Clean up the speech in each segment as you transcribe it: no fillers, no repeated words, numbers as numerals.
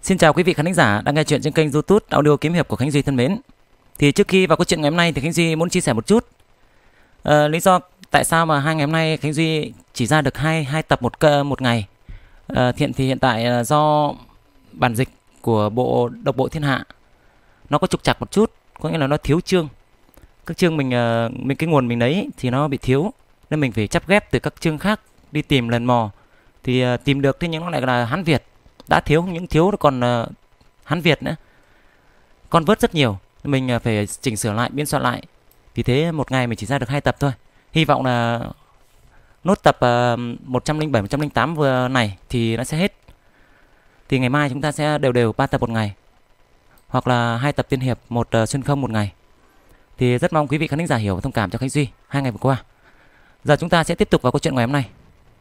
Xin chào quý vị khán thính giả đang nghe chuyện trên kênh YouTube Audio Kiếm Hiệp của Khánh Duy thân mến. Thì trước khi vào câu chuyện ngày hôm nay thì Khánh Duy muốn chia sẻ một chút lý do tại sao mà hai ngày hôm nay Khánh Duy chỉ ra được hai tập một ngày. Hiện tại do bản dịch của bộ Độc Bộ Thiên Hạ nó có trục trặc một chút, có nghĩa là nó thiếu chương. Các chương mình cái nguồn mình lấy thì nó bị thiếu, nên mình phải chắp ghép từ các chương khác đi tìm lần mò. Thì tìm được thế nhưng nó lại là Hán Việt. Đã thiếu, những thiếu nó còn Hán Việt nữa. Con vớt rất nhiều, mình phải chỉnh sửa lại, biên soạn lại. Vì thế một ngày mình chỉ ra được 2 tập thôi. Hy vọng là nốt tập 107, 108 vừa này thì nó sẽ hết. Thì ngày mai chúng ta sẽ đều 3 tập một ngày, hoặc là 2 tập tiên hiệp, 1 xuyên không một ngày. Thì rất mong quý vị khán thính giả hiểu và thông cảm cho Khánh Duy 2 ngày vừa qua. Giờ chúng ta sẽ tiếp tục vào câu chuyện ngày hôm nay.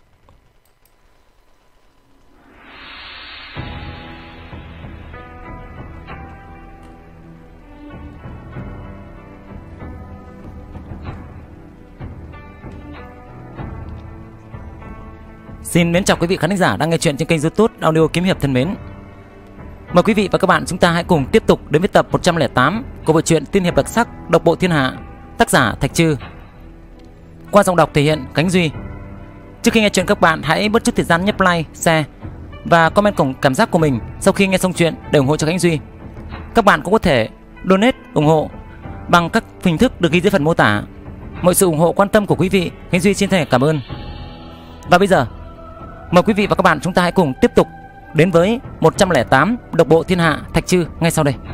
Xin mến chào quý vị khán thính giả đang nghe chuyện trên kênh YouTube Audio Kiếm Hiệp thân mến. Mời quý vị và các bạn chúng ta hãy cùng tiếp tục đến với tập 108 của bộ truyện tiên hiệp đặc sắc Độc Bộ Thiên Hạ, tác giả Thạch Trư. Qua giọng đọc thể hiện Khánh Duy. Trước khi nghe chuyện các bạn hãy bớt chút thời gian nhấp like, share và comment cùng cảm giác của mình sau khi nghe xong chuyện để ủng hộ cho Khánh Duy. Các bạn cũng có thể donate ủng hộ bằng các hình thức được ghi dưới phần mô tả. Mọi sự ủng hộ quan tâm của quý vị Khánh Duy xin thành cảm ơn. Và bây giờ mời quý vị và các bạn chúng ta hãy cùng tiếp tục đến với 108 Độc Bộ Thiên Hạ Thạch Trư ngay sau đây.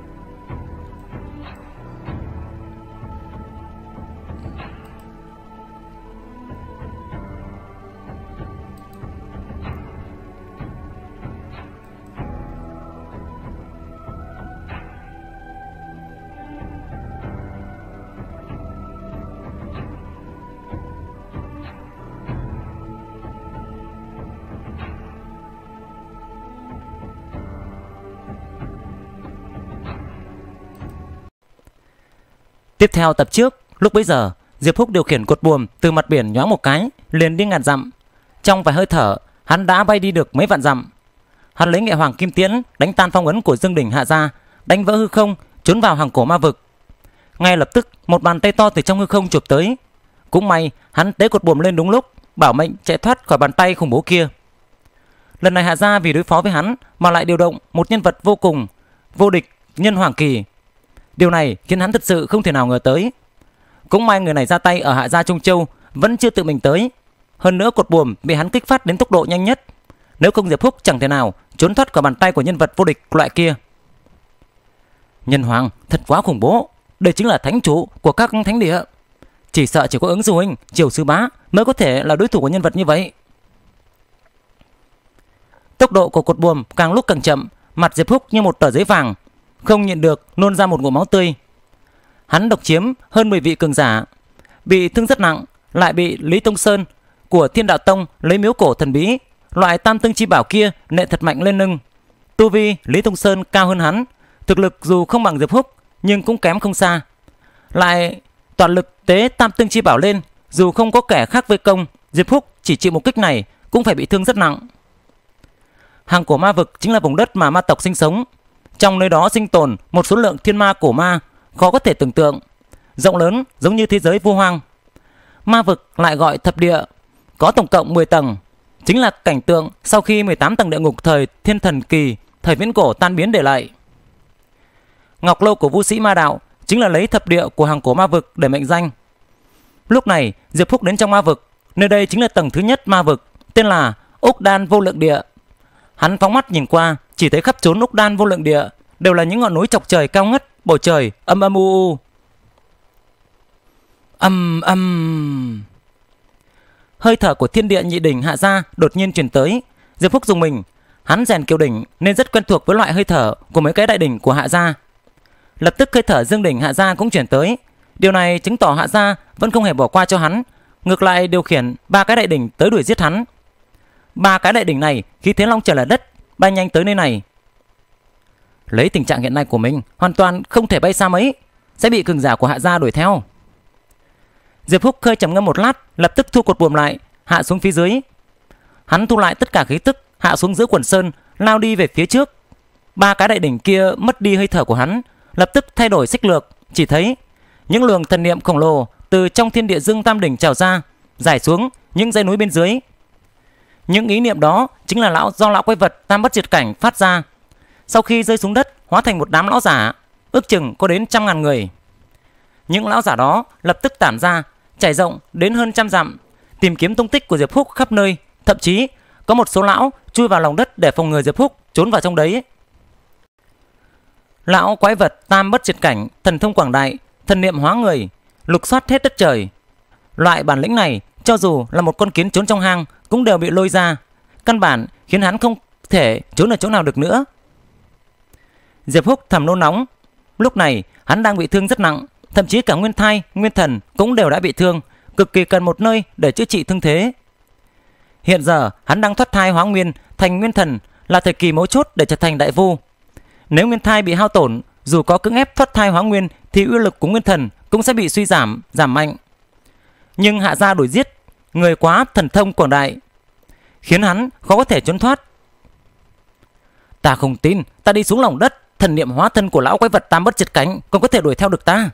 Tiếp theo tập trước, lúc bấy giờ Diệp Húc điều khiển cột buồm từ mặt biển nhoáng một cái, liền đi ngàn dặm. Trong vài hơi thở, hắn đã bay đi được mấy vạn dặm. Hắn lấy nghệ hoàng kim tiễn đánh tan phong ấn của Dương Đỉnh Hạ Gia, đánh vỡ hư không, trốn vào hàng cổ ma vực. Ngay lập tức, một bàn tay to từ trong hư không chụp tới. Cũng may, hắn tế cột buồm lên đúng lúc, bảo mệnh chạy thoát khỏi bàn tay khủng bố kia. Lần này Hạ Gia vì đối phó với hắn mà lại điều động một nhân vật vô cùng vô địch, Nhân Hoàng Kỳ. Điều này khiến hắn thật sự không thể nào ngờ tới. Cũng may người này ra tay ở Hạ Gia Trung Châu vẫn chưa tự mình tới. Hơn nữa cột buồm bị hắn kích phát đến tốc độ nhanh nhất. Nếu không Diệp Húc chẳng thể nào trốn thoát khỏi bàn tay của nhân vật vô địch loại kia. Nhân Hoàng thật quá khủng bố. Đây chính là thánh chủ của các thánh địa. Chỉ sợ chỉ có Ứng Sư Huynh, Triều Sư Bá mới có thể là đối thủ của nhân vật như vậy. Tốc độ của cột buồm càng lúc càng chậm. Mặt Diệp Húc như một tờ giấy vàng, không nhịn được nôn ra một ngụm máu tươi. Hắn độc chiếm hơn 10 vị cường giả, bị thương rất nặng, lại bị Lý Tông Sơn của Thiên Đạo Tông lấy miếu cổ thần bí loại tam tương chi bảo kia nện thật mạnh lên lưng. Tu vi Lý Tông Sơn cao hơn hắn, thực lực dù không bằng Diệp Húc nhưng cũng kém không xa. Lại toàn lực tế tam tương chi bảo lên, dù không có kẻ khác vây công, Diệp Húc chỉ chịu một kích này cũng phải bị thương rất nặng. Hàng cổ ma vực chính là vùng đất mà ma tộc sinh sống. Trong nơi đó sinh tồn một số lượng thiên ma cổ ma khó có thể tưởng tượng, rộng lớn giống như thế giới vô hoang. Ma vực lại gọi thập địa, có tổng cộng 10 tầng, chính là cảnh tượng sau khi 18 tầng địa ngục thời Thiên Thần Kỳ, thời viễn cổ tan biến để lại. Ngọc lâu của Vu Sĩ Ma Đạo chính là lấy thập địa của hàng cổ ma vực để mệnh danh. Lúc này Diệp Húc đến trong ma vực, nơi đây chính là tầng thứ nhất ma vực, tên là Úc Đan Vô Lượng Địa. Hắn phóng mắt nhìn qua, chỉ thấy khắp chốn Úc Đan Vô Lượng Địa đều là những ngọn núi chọc trời cao ngất, bầu trời âm âm u u. Hơi thở của thiên địa nhị đỉnh Hạ Gia đột nhiên truyền tới. Diệp Húc dùng mình, hắn rèn kiều đỉnh nên rất quen thuộc với loại hơi thở của mấy cái đại đỉnh của Hạ Gia. Lập tức hơi thở Dương Đỉnh Hạ Gia cũng truyền tới. Điều này chứng tỏ Hạ Gia vẫn không hề bỏ qua cho hắn, ngược lại điều khiển 3 cái đại đỉnh tới đuổi giết hắn. 3 cái đại đỉnh này khi thế long trời lở đất bay nhanh tới nơi này. Lấy tình trạng hiện nay của mình, hoàn toàn không thể bay xa mấy, sẽ bị cường giả của Hạ Gia đuổi theo. Diệp Húc hơi trầm ngâm một lát, lập tức thu cột buồm lại, hạ xuống phía dưới. Hắn thu lại tất cả khí tức, hạ xuống giữa quần sơn, lao đi về phía trước. ba cái đại đỉnh kia mất đi hơi thở của hắn, lập tức thay đổi sách lược. Chỉ thấy những luồng thần niệm khổng lồ từ trong thiên địa dương tam đỉnh trào ra, rải xuống những dãy núi bên dưới. Những ý niệm đó chính là do lão quái vật tam bất diệt cảnh phát ra. Sau khi rơi xuống đất, hóa thành một đám lão giả, ước chừng có đến 100.000 người. Những lão giả đó lập tức tản ra, trải rộng đến hơn 100 dặm, tìm kiếm tung tích của Diệp Húc khắp nơi. Thậm chí có một số lão chui vào lòng đất để phòng ngừa Diệp Húc trốn vào trong đấy. Lão quái vật tam bất diệt cảnh, thần thông quảng đại, thần niệm hóa người, lục soát hết đất trời. Loại bản lĩnh này, cho dù là một con kiến trốn trong hang cũng đều bị lôi ra, căn bản khiến hắn không thể trốn ở chỗ nào được nữa. Diệp Húc thầm nôn nóng. Lúc này hắn đang bị thương rất nặng, thậm chí cả nguyên thai, nguyên thần cũng đều đã bị thương, cực kỳ cần một nơi để chữa trị thương thế. Hiện giờ hắn đang thoát thai hóa nguyên thành nguyên thần, là thời kỳ mấu chốt để trở thành đại vu. Nếu nguyên thai bị hao tổn, dù có cưỡng ép thoát thai hóa nguyên thì uy lực của nguyên thần cũng sẽ bị suy giảm mạnh. Nhưng Hạ gia đuổi giết người quá thần thông quảng đại, khiến hắn khó có thể trốn thoát. Ta không tin, ta đi xuống lòng đất, thần niệm hóa thân của lão quái vật tam bất diệt cánh còn có thể đuổi theo được ta.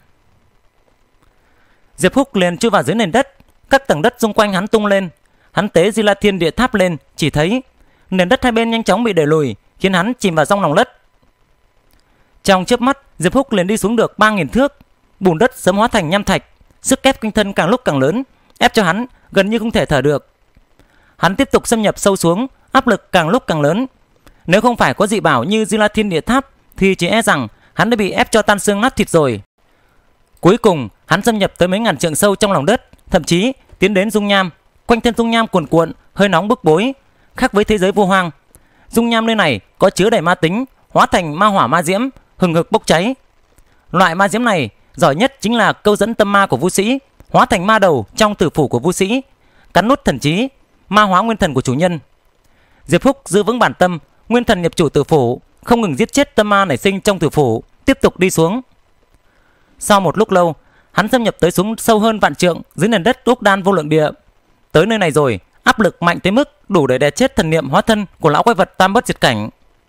Diệp Húc liền chui vào dưới nền đất, các tầng đất xung quanh hắn tung lên. Hắn tế Di La Thiên Địa Tháp lên, chỉ thấy nền đất hai bên nhanh chóng bị đẩy lùi, khiến hắn chìm vào trong lòng đất. Trong chớp mắt, Diệp Húc liền đi xuống được 3.000 thước. Bùn đất sớm hóa thành nham thạch, sức ép quanh thân càng lúc càng lớn, ép cho hắn gần như không thể thở được. Hắn tiếp tục xâm nhập sâu xuống, áp lực càng lúc càng lớn. Nếu không phải có dị bảo như Di La Thiên Địa Tháp thì chỉ e rằng hắn đã bị ép cho tan xương nát thịt rồi. Cuối cùng hắn xâm nhập tới mấy ngàn trượng sâu trong lòng đất, thậm chí tiến đến dung nham. Quanh thân dung nham cuồn cuộn, hơi nóng bức bối, khác với thế giới vô hoang. Dung nham nơi này có chứa đầy ma tính, hóa thành ma hỏa ma diễm, hừng hực bốc cháy. Loại ma diễm này giỏi nhất chính là câu dẫn tâm ma của vũ sĩ, hóa thành ma đầu trong tử phủ của vũ sĩ, cắn nuốt thần trí, ma hóa nguyên thần của chủ nhân. Diệp Húc giữ vững bản tâm, nguyên thần nhập chủ tử phủ, không ngừng giết chết tâm ma nảy sinh trong tử phủ, tiếp tục đi xuống. Sau một lúc lâu, hắn xâm nhập tới xuống sâu hơn vạn trượng dưới nền đất Úc Đan vô lượng địa. Tới nơi này rồi, áp lực mạnh tới mức đủ để đè chết thần niệm hóa thân của lão quái vật tam bất diệt cảnh.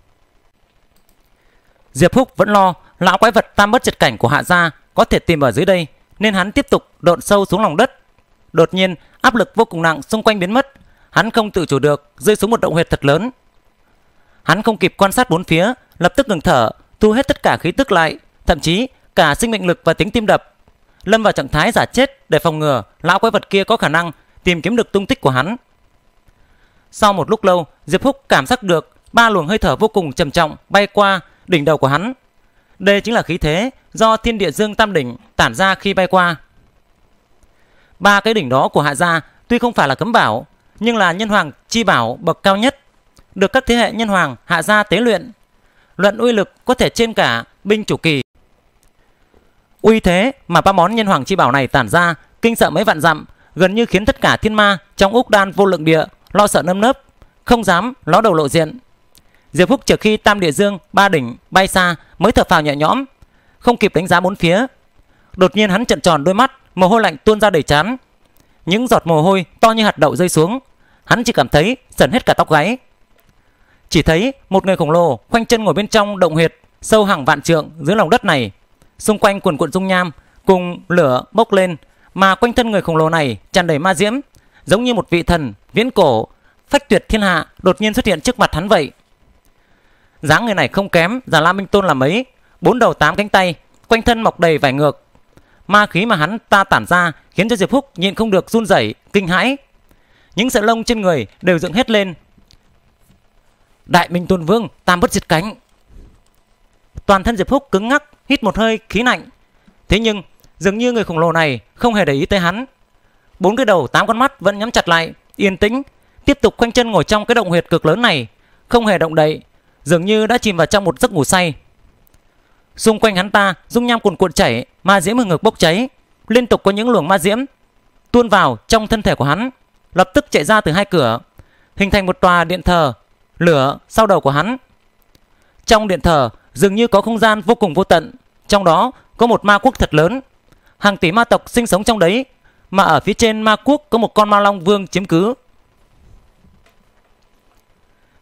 Diệp Húc vẫn lo lão quái vật tam bất diệt cảnh của Hạ gia có thể tìm ở dưới đây, nên hắn tiếp tục độn sâu xuống lòng đất. Đột nhiên, áp lực vô cùng nặng xung quanh biến mất, hắn không tự chủ được rơi xuống một động huyệt thật lớn. Hắn không kịp quan sát bốn phía, lập tức ngừng thở, thu hết tất cả khí tức lại, thậm chí cả sinh mệnh lực và tính tim đập, lâm vào trạng thái giả chết để phòng ngừa lão quái vật kia có khả năng tìm kiếm được tung tích của hắn. Sau một lúc lâu, Diệp Húc cảm giác được 3 luồng hơi thở vô cùng trầm trọng bay qua đỉnh đầu của hắn. Đây chính là khí thế do thiên địa dương tam đỉnh tản ra khi bay qua. 3 cái đỉnh đó của Hạ gia tuy không phải là cấm bảo, nhưng là nhân hoàng chi bảo bậc cao nhất, được các thế hệ nhân hoàng Hạ gia tế luyện. Luận uy lực có thể trên cả binh chủ kỳ. Uy thế mà 3 món nhân hoàng chi bảo này tản ra kinh sợ mấy vạn dặm, gần như khiến tất cả thiên ma trong Úc Đan vô lượng địa lo sợ nơm nớp, không dám ló đầu lộ diện. Diệp Húc chờ khi tam địa dương 3 đỉnh bay xa mới thở phào nhẹ nhõm, không kịp đánh giá bốn phía. Đột nhiên hắn trợn tròn đôi mắt, mồ hôi lạnh tuôn ra đầy trán. Những giọt mồ hôi to như hạt đậu rơi xuống, hắn chỉ cảm thấy sởn hết cả tóc gáy. Chỉ thấy một người khổng lồ khoanh chân ngồi bên trong động huyệt sâu hàng vạn trượng dưới lòng đất này, xung quanh cuồn cuộn dung nham cùng lửa bốc lên, mà quanh thân người khổng lồ này tràn đầy ma diễm, giống như một vị thần viễn cổ phách tuyệt thiên hạ đột nhiên xuất hiện trước mặt hắn vậy. Dáng người này không kém Già Lam Minh Tôn là mấy, 4 đầu 8 cánh tay, quanh thân mọc đầy vảy ngược. Ma khí mà hắn ta tản ra khiến cho Diệp Húc nhịn không được run rẩy kinh hãi. Những sợi lông trên người đều dựng hết lên. Đại Minh Tôn Vương tam bất diệt cánh. Toàn thân Diệp Húc cứng ngắc, hít một hơi khí lạnh. Thế nhưng dường như người khổng lồ này không hề để ý tới hắn. 4 cái đầu 8 con mắt vẫn nhắm chặt lại, yên tĩnh, tiếp tục khoanh chân ngồi trong cái động huyệt cực lớn này, không hề động đậy, dường như đã chìm vào trong một giấc ngủ say. Xung quanh hắn ta dung nham cuồn cuộn chảy, ma diễm hừng hực bốc cháy, liên tục có những luồng ma diễm tuôn vào trong thân thể của hắn, lập tức chạy ra từ 2 cửa, hình thành một tòa điện thờ lửa sau đầu của hắn. Trong điện thờ dường như có không gian vô cùng vô tận, trong đó có một ma quốc thật lớn, hàng tỷ ma tộc sinh sống trong đấy, mà ở phía trên ma quốc có một con ma long vương chiếm cứ.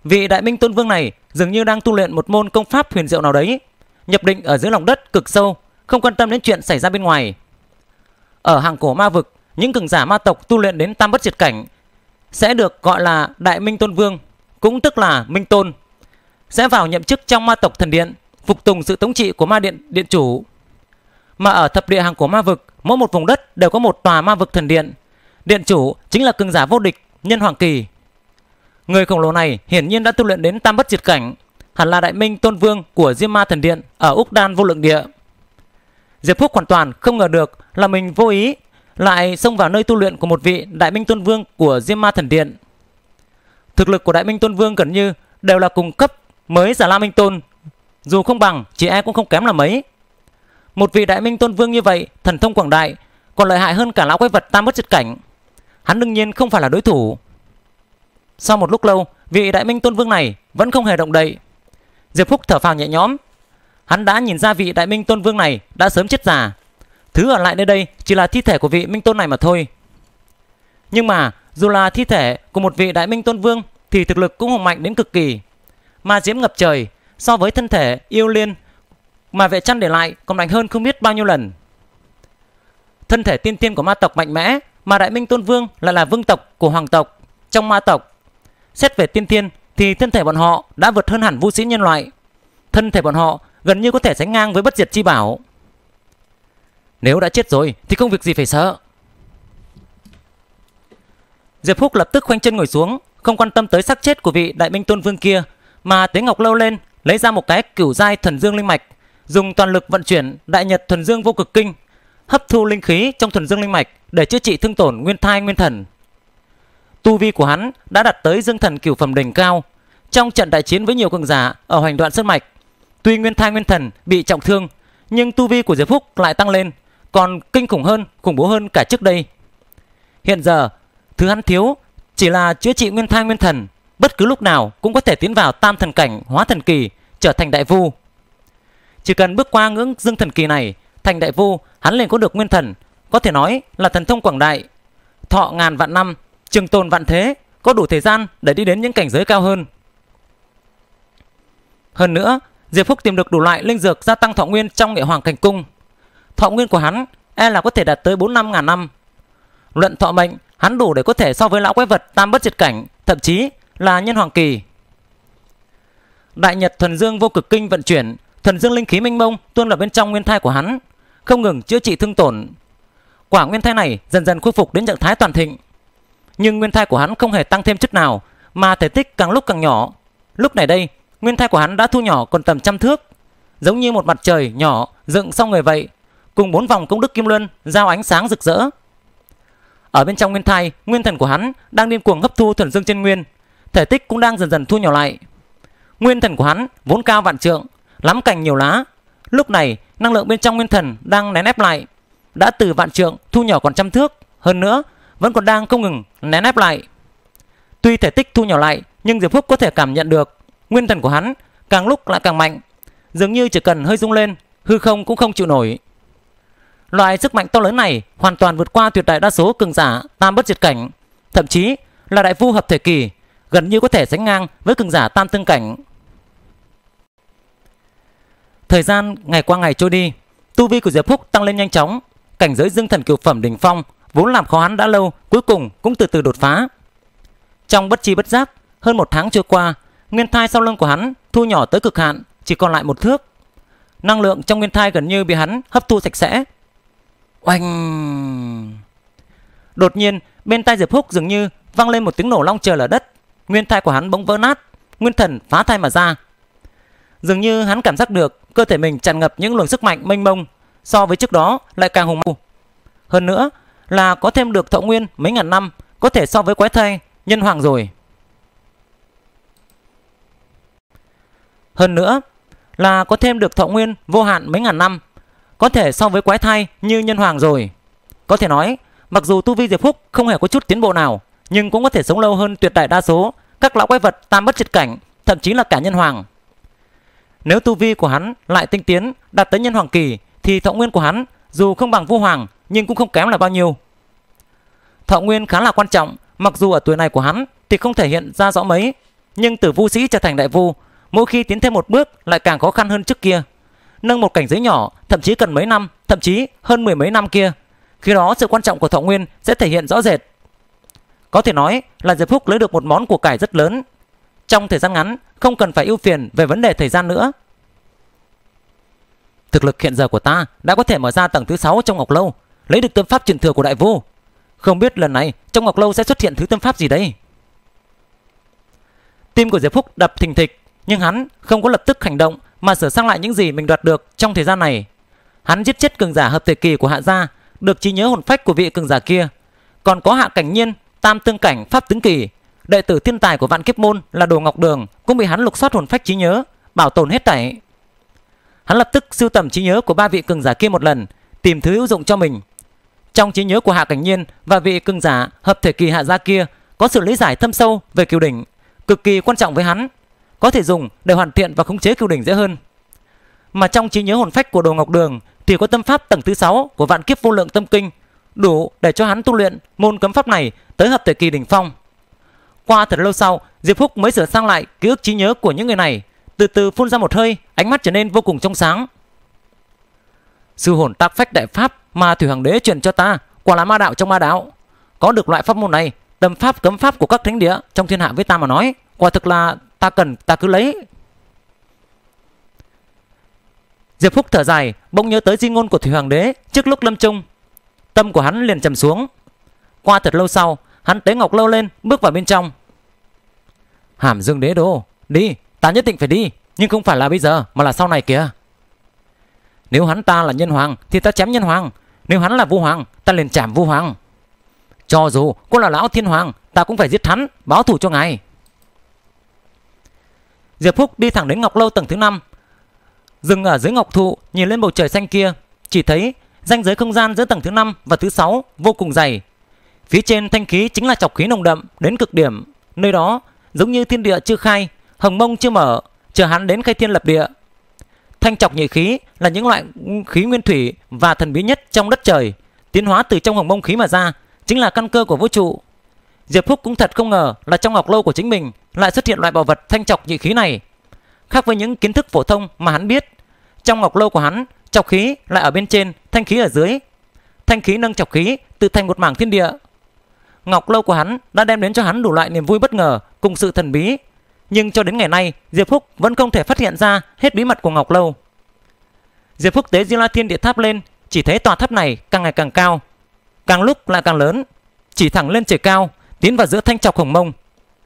Vị Đại Minh Tôn Vương này dường như đang tu luyện một môn công pháp huyền diệu nào đấy, nhập định ở dưới lòng đất cực sâu, không quan tâm đến chuyện xảy ra bên ngoài. Ở hàng cổ ma vực, những cường giả ma tộc tu luyện đến tam bất diệt cảnh sẽ được gọi là Đại Minh Tôn Vương, cũng tức là Minh Tôn, sẽ vào nhậm chức trong ma tộc thần điện, phục tùng sự thống trị của ma điện điện chủ. Mà ở thập địa hàng cổ ma vực, mỗi một vùng đất đều có một tòa ma vực thần điện. Điện chủ chính là cường giả vô địch Nhân Hoàng Kỳ. Người khổng lồ này hiển nhiên đã tu luyện đến tam bất diệt cảnh, hẳn là Đại Minh Tôn Vương của Diêm Ma thần điện ở Úc Đan Vô Lượng Địa. Diệp Phúc hoàn toàn không ngờ được là mình vô ý lại xông vào nơi tu luyện của một vị Đại Minh Tôn Vương của Diêm Ma thần điện. Thực lực của Đại Minh Tôn Vương gần như đều là cùng cấp mới Già La Minh Tôn, dù không bằng chỉ e cũng không kém là mấy. Một vị Đại Minh Tôn Vương như vậy thần thông quảng đại, còn lợi hại hơn cả lão quái vật tam bất diệt cảnh. Hắn đương nhiên không phải là đối thủ. Sau một lúc lâu, vị Đại Minh Tôn Vương này vẫn không hề động đậy. Diệp Phúc thở phào nhẹ nhõm. Hắn đã nhìn ra vị Đại Minh Tôn Vương này đã sớm chết già. Thứ ở lại nơi đây chỉ là thi thể của vị Minh Tôn này mà thôi. Nhưng mà dù là thi thể của một vị Đại Minh Tôn Vương thì thực lực cũng hùng mạnh đến cực kỳ. Ma diễm ngập trời, so với thân thể yêu liên mà Vệ Trăn để lại còn mạnh hơn không biết bao nhiêu lần. Thân thể tiên tiên của ma tộc mạnh mẽ, mà Đại Minh Tôn Vương lại là vương tộc của hoàng tộc trong ma tộc. Xét về tiên tiên thì thân thể bọn họ đã vượt hơn hẳn vũ sĩ nhân loại. Thân thể bọn họ gần như có thể sánh ngang với bất diệt chi bảo. Nếu đã chết rồi thì không việc gì phải sợ. Diệp Phúc lập tức khoanh chân ngồi xuống, không quan tâm tới xác chết của vị Đại Minh Tôn Vương kia, mà tế ngọc lâu lên, lấy ra một cái cửu giai thuần dương linh mạch, dùng toàn lực vận chuyển Đại Nhật thuần dương vô cực kinh, hấp thu linh khí trong thuần dương linh mạch để chữa trị thương tổn nguyên thai nguyên thần. Tu vi của hắn đã đạt tới dương thần cửu phẩm đỉnh cao. Trong trận đại chiến với nhiều cường giả ở Hoành Đoạn Sơn Mạch, tuy nguyên thai nguyên thần bị trọng thương, nhưng tu vi của Diệp Phúc lại tăng lên, còn kinh khủng hơn, khủng bố hơn cả trước đây. Hiện giờ, thứ hắn thiếu chỉ là chữa trị nguyên thai nguyên thần, bất cứ lúc nào cũng có thể tiến vào tam thần cảnh hóa thần kỳ, trở thành đại vu. Chỉ cần bước qua ngưỡng dương thần kỳ này, thành đại vu, hắn liền có được nguyên thần, có thể nói là thần thông quảng đại, thọ ngàn vạn năm, trường tồn vạn thế, có đủ thời gian để đi đến những cảnh giới cao hơn. Hơn nữa, Diệp Phúc tìm được đủ loại linh dược gia tăng thọ nguyên trong Nghệ Hoàng Cảnh Cung. Thọ nguyên của hắn e là có thể đạt tới 4-5 ngàn năm. Luận thọ mệnh, hắn đủ để có thể so với lão quái vật tam bất diệt cảnh, thậm chí là Nhân Hoàng Kỳ. Đại Nhật thuần dương vô cực kinh vận chuyển, thuần dương linh khí mênh mông tuôn vào bên trong nguyên thai của hắn, không ngừng chữa trị thương tổn. Quả nguyên thai này dần dần khôi phục đến trạng thái toàn thịnh. Nhưng nguyên thai của hắn không hề tăng thêm chút nào, mà thể tích càng lúc càng nhỏ. Lúc này đây, nguyên thai của hắn đã thu nhỏ còn tầm 100 thước, giống như một mặt trời nhỏ dựng xong người vậy, cùng 4 vòng công đức kim luân giao ánh sáng rực rỡ. Ở bên trong nguyên thai, nguyên thần của hắn đang điên cuồng hấp thu thuần dương chân nguyên, thể tích cũng đang dần dần thu nhỏ lại. Nguyên thần của hắn vốn cao vạn trượng, lắm cành nhiều lá, lúc này năng lượng bên trong nguyên thần đang nén ép lại, đã từ vạn trượng thu nhỏ còn 100 thước, hơn nữa vẫn còn đang không ngừng nén ép lại. Tuy thể tích thu nhỏ lại, nhưng Diệp Phúc có thể cảm nhận được nguyên thần của hắn càng lúc lại càng mạnh, dường như chỉ cần hơi rung lên, hư không cũng không chịu nổi. Loại sức mạnh to lớn này hoàn toàn vượt qua tuyệt đại đa số cường giả tam bất diệt cảnh, thậm chí là đại vu hợp thể kỳ, gần như có thể sánh ngang với cường giả tam tương cảnh. Thời gian ngày qua ngày trôi đi, tu vi của Diệp Phúc tăng lên nhanh chóng, cảnh giới dương thần cửu phẩm đỉnh phong vốn làm khó hắn đã lâu, cuối cùng cũng từ từ đột phá. Trong bất chi bất giác, hơn 1 tháng trôi qua, nguyên thai sau lưng của hắn thu nhỏ tới cực hạn, chỉ còn lại 1 thước. Năng lượng trong nguyên thai gần như bị hắn hấp thu sạch sẽ. Oanh! Đột nhiên, bên tai Diệp Phúc dường như vang lên một tiếng nổ long trời lở đất. Nguyên thai của hắn bỗng vỡ nát, nguyên thần phá thai mà ra. Dường như hắn cảm giác được cơ thể mình tràn ngập những luồng sức mạnh mênh mông, so với trước đó lại càng hùng mạnh. Hơn nữa là có thêm được thọ nguyên mấy ngàn năm, có thể so với quái thai nhân hoàng rồi. Hơn nữa là có thêm được thọ nguyên vô hạn mấy ngàn năm, có thể so với quái thai như nhân hoàng rồi. Có thể nói, mặc dù tu vi Diệp Phúc không hề có chút tiến bộ nào, nhưng cũng có thể sống lâu hơn tuyệt đại đa số các lão quái vật tam bất diệt cảnh, thậm chí là cả nhân hoàng. Nếu tu vi của hắn lại tinh tiến đạt tới nhân hoàng kỳ, thì thọ nguyên của hắn dù không bằng Vu Hoàng nhưng cũng không kém là bao nhiêu. Thọ nguyên khá là quan trọng, mặc dù ở tuổi này của hắn thì không thể hiện ra rõ mấy, nhưng từ vu sĩ trở thành đại vu, mỗi khi tiến thêm một bước lại càng khó khăn hơn trước kia. Nâng một cảnh giới nhỏ thậm chí cần mấy năm, thậm chí hơn mười mấy năm kia. Khi đó sự quan trọng của thọ nguyên sẽ thể hiện rõ rệt. Có thể nói là Diệp Phúc lấy được một món của cải rất lớn. Trong thời gian ngắn không cần phải ưu phiền về vấn đề thời gian nữa. Thực lực hiện giờ của ta đã có thể mở ra tầng thứ 6 trong Ngọc Lâu, lấy được tâm pháp truyền thừa của đại vu. Không biết lần này trong Ngọc Lâu sẽ xuất hiện thứ tâm pháp gì đây? Tim của Diệp Phúc đập thình thịch, nhưng hắn không có lập tức hành động mà sửa sang lại những gì mình đoạt được trong thời gian này. Hắn giết chết cường giả hợp thể kỳ của Hạ gia, được trí nhớ hồn phách của vị cường giả kia. Còn có Hạ Cảnh Nhiên, tam tương cảnh pháp tướng kỳ, đệ tử thiên tài của Vạn Kiếp môn là Đồ Ngọc Đường, cũng bị hắn lục soát hồn phách trí nhớ, bảo tồn hết thảy. Hắn lập tức sưu tầm trí nhớ của ba vị cường giả kia một lần, tìm thứ hữu dụng cho mình. Trong trí nhớ của Hạ Cảnh Nhiên và vị cường giả hợp thể kỳ Hạ gia kia có sự lý giải thâm sâu về cửu đỉnh, cực kỳ quan trọng với hắn, có thể dùng để hoàn thiện và khống chế cửu đỉnh dễ hơn. Mà trong trí nhớ hồn phách của Đồ Ngọc Đường thì có tâm pháp tầng thứ 6 của Vạn Kiếp vô lượng tâm kinh, đủ để cho hắn tu luyện môn cấm pháp này tới hợp thể kỳ đỉnh phong. Qua thật lâu sau, Diệp Phúc mới sửa sang lại ký ức trí nhớ của những người này, từ từ phun ra một hơi, ánh mắt trở nên vô cùng trong sáng. Sư hồn tác phách đại pháp mà Thủy Hoàng Đế truyền cho ta quả là ma đạo trong ma đạo. Có được loại pháp môn này, tâm pháp cấm pháp của các thánh địa trong thiên hạ với ta mà nói, quả thực là ta cần ta cứ lấy. Diệp Phúc thở dài, bỗng nhớ tới di ngôn của Thủy Hoàng Đế trước lúc lâm chung. Tâm của hắn liền trầm xuống. Qua thật lâu sau, hắn tế Ngọc Lâu lên, bước vào bên trong. Hàm Dương Đế Đô, đi, ta nhất định phải đi, nhưng không phải là bây giờ mà là sau này kìa. Nếu hắn ta là nhân hoàng thì ta chém nhân hoàng, nếu hắn là vu hoàng ta liền chảm vu hoàng. Cho dù có là lão thiên hoàng, ta cũng phải giết hắn, báo thù cho ngài. Diệp Phúc đi thẳng đến Ngọc Lâu tầng thứ 5, dừng ở dưới ngọc thụ, nhìn lên bầu trời xanh kia, chỉ thấy ranh giới không gian giữa tầng thứ 5 và thứ 6 vô cùng dày. Phía trên thanh khí chính là trọc khí nồng đậm đến cực điểm, nơi đó giống như thiên địa chưa khai, hồng mông chưa mở, chờ hắn đến khai thiên lập địa. Thanh trọc nhị khí là những loại khí nguyên thủy và thần bí nhất trong đất trời, tiến hóa từ trong hồng mông khí mà ra, chính là căn cơ của vũ trụ. Diệp Phúc cũng thật không ngờ là trong Ngọc Lâu của chính mình lại xuất hiện loại bảo vật thanh trọc nhị khí này. Khác với những kiến thức phổ thông mà hắn biết, trong Ngọc Lâu của hắn, trọc khí lại ở bên trên, thanh khí ở dưới. Thanh khí nâng trọc khí tự thành một mảng thiên địa. Ngọc Lâu của hắn đã đem đến cho hắn đủ loại niềm vui bất ngờ cùng sự thần bí, nhưng cho đến ngày nay Diệp Phúc vẫn không thể phát hiện ra hết bí mật của Ngọc Lâu. Diệp Phúc tế Diêm La Thiên Địa Tháp lên, chỉ thấy tòa tháp này càng ngày càng cao, càng lúc lại càng lớn, chỉ thẳng lên trời cao, tiến vào giữa thanh trọc hồng mông.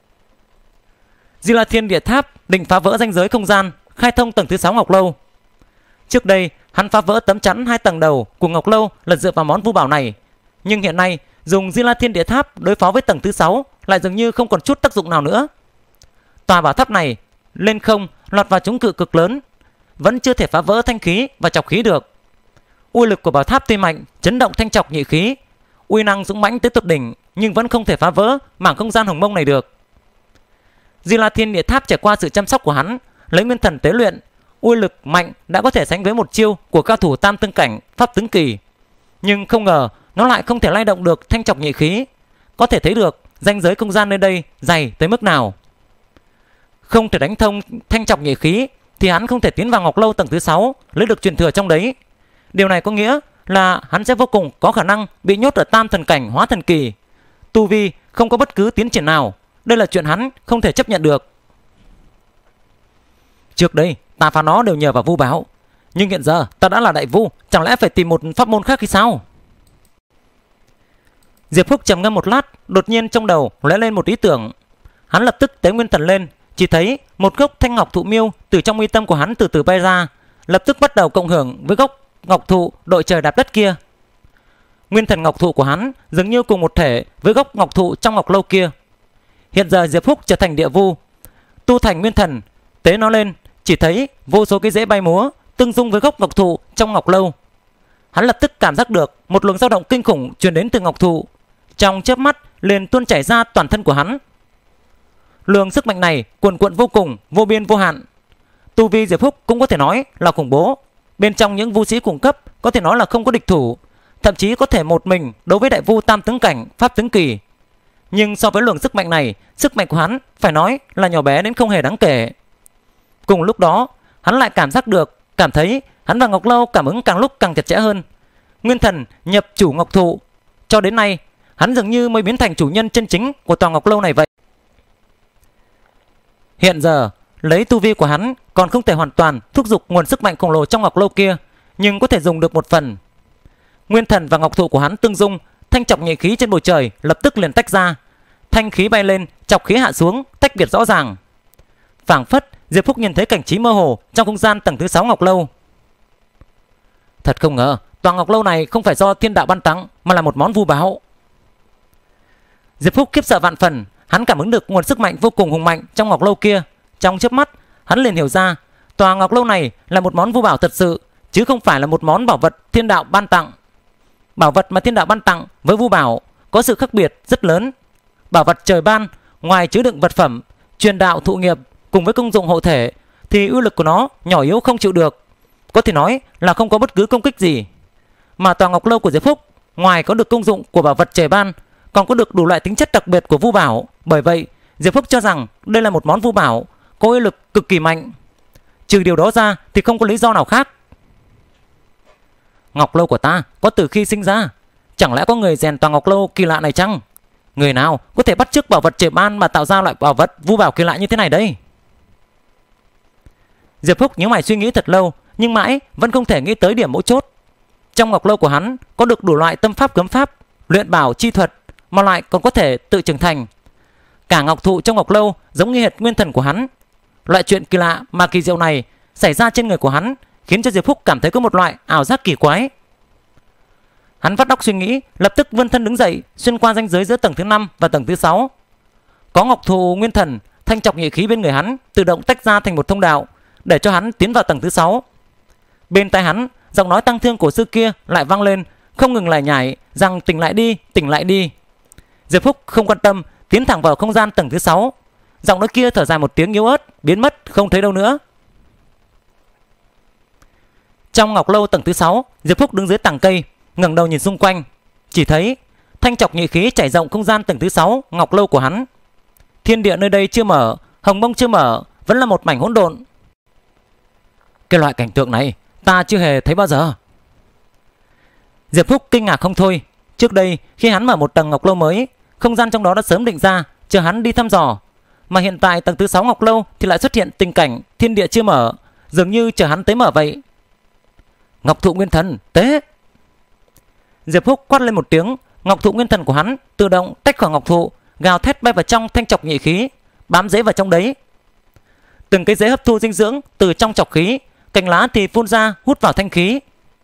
Diêm La Thiên Địa Tháp định phá vỡ ranh giới không gian, khai thông tầng thứ 6 Ngọc Lâu. Trước đây hắn phá vỡ tấm chắn 2 tầng đầu của Ngọc Lâu là dựa vào món vu bảo này, nhưng hiện nay dùng Diêm La Thiên Địa Tháp đối phó với tầng thứ 6 lại dường như không còn chút tác dụng nào nữa. Tòa bảo tháp này lên không lọt vào chống cự cực lớn, vẫn chưa thể phá vỡ thanh khí và trọc khí được. Uy lực của bảo tháp tuy mạnh, chấn động thanh trọc nhị khí, uy năng dũng mãnh tới tột đỉnh, nhưng vẫn không thể phá vỡ mảng không gian hồng mông này được. Diêm La Thiên Địa Tháp trải qua sự chăm sóc của hắn, lấy nguyên thần tế luyện, uy lực mạnh đã có thể sánh với một chiêu của cao thủ tam tương cảnh pháp tướng kỳ, nhưng không ngờ nó lại không thể lay động được thanh trọc nhị khí. Có thể thấy được ranh giới không gian nơi đây dày tới mức nào. Không thể đánh thông thanh trọc nhị khí thì hắn không thể tiến vào Ngọc Lâu tầng thứ 6 lấy được truyền thừa trong đấy. Điều này có nghĩa là hắn sẽ vô cùng có khả năng bị nhốt ở tam thần cảnh hóa thần kỳ, tu vi không có bất cứ tiến triển nào. Đây là chuyện hắn không thể chấp nhận được. Trước đây ta phá nó đều nhờ vào vu bảo, nhưng hiện giờ ta đã là đại vu, chẳng lẽ phải tìm một pháp môn khác hay sao? Diệp Phúc trầm ngâm một lát, đột nhiên trong đầu lóe lên một ý tưởng. Hắn lập tức tế nguyên thần lên, chỉ thấy một gốc thanh ngọc thụ miêu từ trong mi tâm của hắn từ từ bay ra, lập tức bắt đầu cộng hưởng với gốc ngọc thụ đội trời đạp đất kia. Nguyên thần ngọc thụ của hắn dường như cùng một thể với gốc ngọc thụ trong Ngọc Lâu kia. Hiện giờ Diệp Phúc trở thành địa vu, tu thành nguyên thần, tế nó lên, chỉ thấy vô số cái rễ bay múa tương dung với gốc ngọc thụ trong Ngọc Lâu. Hắn lập tức cảm giác được một luồng dao động kinh khủng truyền đến từ ngọc thụ, trong chớp mắt liền tuôn chảy ra toàn thân của hắn. Luồng sức mạnh này cuồn cuộn vô cùng, vô biên vô hạn. Tu vi Diệp Phúc cũng có thể nói là khủng bố. Bên trong những vu sĩ cùng cấp có thể nói là không có địch thủ, thậm chí có thể một mình đối với đại vu tam tướng cảnh pháp tướng kỳ. Nhưng so với luồng sức mạnh này, sức mạnh của hắn phải nói là nhỏ bé đến không hề đáng kể. Cùng lúc đó, hắn lại cảm thấy hắn và Ngọc Lâu cảm ứng càng lúc càng chặt chẽ hơn. Nguyên thần nhập chủ Ngọc Thụ, cho đến nay hắn dường như mới biến thành chủ nhân chân chính của tòa Ngọc Lâu này vậy. Hiện giờ, lấy tu vi của hắn còn không thể hoàn toàn thúc giục nguồn sức mạnh khổng lồ trong Ngọc Lâu kia, nhưng có thể dùng được một phần. Nguyên thần và Ngọc Thụ của hắn tương dung, thanh chọc nhị khí trên bầu trời lập tức liền tách ra. Thanh khí bay lên, chọc khí hạ xuống, tách biệt rõ ràng. Phảng phất Diệp Phúc nhìn thấy cảnh trí mơ hồ trong không gian tầng thứ 6 Ngọc Lâu. Thật không ngờ, tòa Ngọc Lâu này không phải do thiên đạo ban tặng mà là một món vu bảo. Diệp Phúc khiếp sợ vạn phần, hắn cảm ứng được nguồn sức mạnh vô cùng hùng mạnh trong Ngọc Lâu kia. Trong chớp mắt, hắn liền hiểu ra, tòa Ngọc Lâu này là một món vu bảo thật sự, chứ không phải là một món bảo vật thiên đạo ban tặng. Bảo vật mà thiên đạo ban tặng với vu bảo có sự khác biệt rất lớn. Bảo vật trời ban, ngoài chứa đựng vật phẩm, truyền đạo thụ nghiệp cùng với công dụng hộ thể, thì uy lực của nó nhỏ yếu không chịu được, có thể nói là không có bất cứ công kích gì. Mà tòa Ngọc Lâu của Diệp Phúc, ngoài có được công dụng của bảo vật trời ban, còn có được đủ loại tính chất đặc biệt của vu bảo. Bởi vậy, Diệp Phúc cho rằng đây là một món vu bảo có uy lực cực kỳ mạnh. Trừ điều đó ra thì không có lý do nào khác. Ngọc Lâu của ta có từ khi sinh ra, chẳng lẽ có người rèn tòa Ngọc Lâu kỳ lạ này chăng? Người nào có thể bắt chước bảo vật trời ban mà tạo ra loại bảo vật vu bảo kỳ lạ như thế này đây? Diệp Phúc nhíu mày suy nghĩ thật lâu, nhưng mãi vẫn không thể nghĩ tới điểm mấu chốt. Trong Ngọc Lâu của hắn có được đủ loại tâm pháp cấm pháp, luyện bảo chi thuật, mà lại còn có thể tự trưởng thành. Cả Ngọc Thụ trong Ngọc Lâu giống như hệt nguyên thần của hắn. Loại chuyện kỳ lạ mà kỳ diệu này xảy ra trên người của hắn khiến cho Diệp Phúc cảm thấy có một loại ảo giác kỳ quái. Hắn vắt óc suy nghĩ, lập tức vươn thân đứng dậy, xuyên qua ranh giới giữa tầng thứ 5 và tầng thứ 6. Có Ngọc Thụ nguyên thần, thanh chọc nhị khí bên người hắn tự động tách ra thành một thông đạo để cho hắn tiến vào tầng thứ 6. Bên tai hắn, giọng nói tăng thương của sư kia lại vang lên, không ngừng lải nhải rằng tỉnh lại đi, tỉnh lại đi. Diệp Phúc không quan tâm, tiến thẳng vào không gian tầng thứ 6. Giọng nói kia thở dài một tiếng yếu ớt, biến mất không thấy đâu nữa. Trong Ngọc Lâu tầng thứ 6, Diệp Phúc đứng dưới tàng cây, ngẩng đầu nhìn xung quanh, chỉ thấy thanh chọc nhị khí trải rộng không gian tầng thứ 6 Ngọc Lâu của hắn. Thiên địa nơi đây chưa mở, hồng mông chưa mở, vẫn là một mảnh hỗn độn. Cái loại cảnh tượng này ta chưa hề thấy bao giờ. Diệp Phúc kinh ngạc không thôi. Trước đây khi hắn mở một tầng Ngọc Lâu mới, không gian trong đó đã sớm định ra chờ hắn đi thăm dò. Mà hiện tại tầng thứ 6 Ngọc Lâu thì lại xuất hiện tình cảnh thiên địa chưa mở, dường như chờ hắn tới mở vậy. Ngọc Thụ nguyên thần tế. Diệp Phúc quát lên một tiếng, Ngọc Thụ nguyên thần của hắn tự động tách khỏi Ngọc Thụ, gào thét bay vào trong thanh chọc nhị khí, bám rễ vào trong đấy. Từng cái rễ hấp thu dinh dưỡng từ trong chọc khí, cành lá thì phun ra hút vào thanh khí.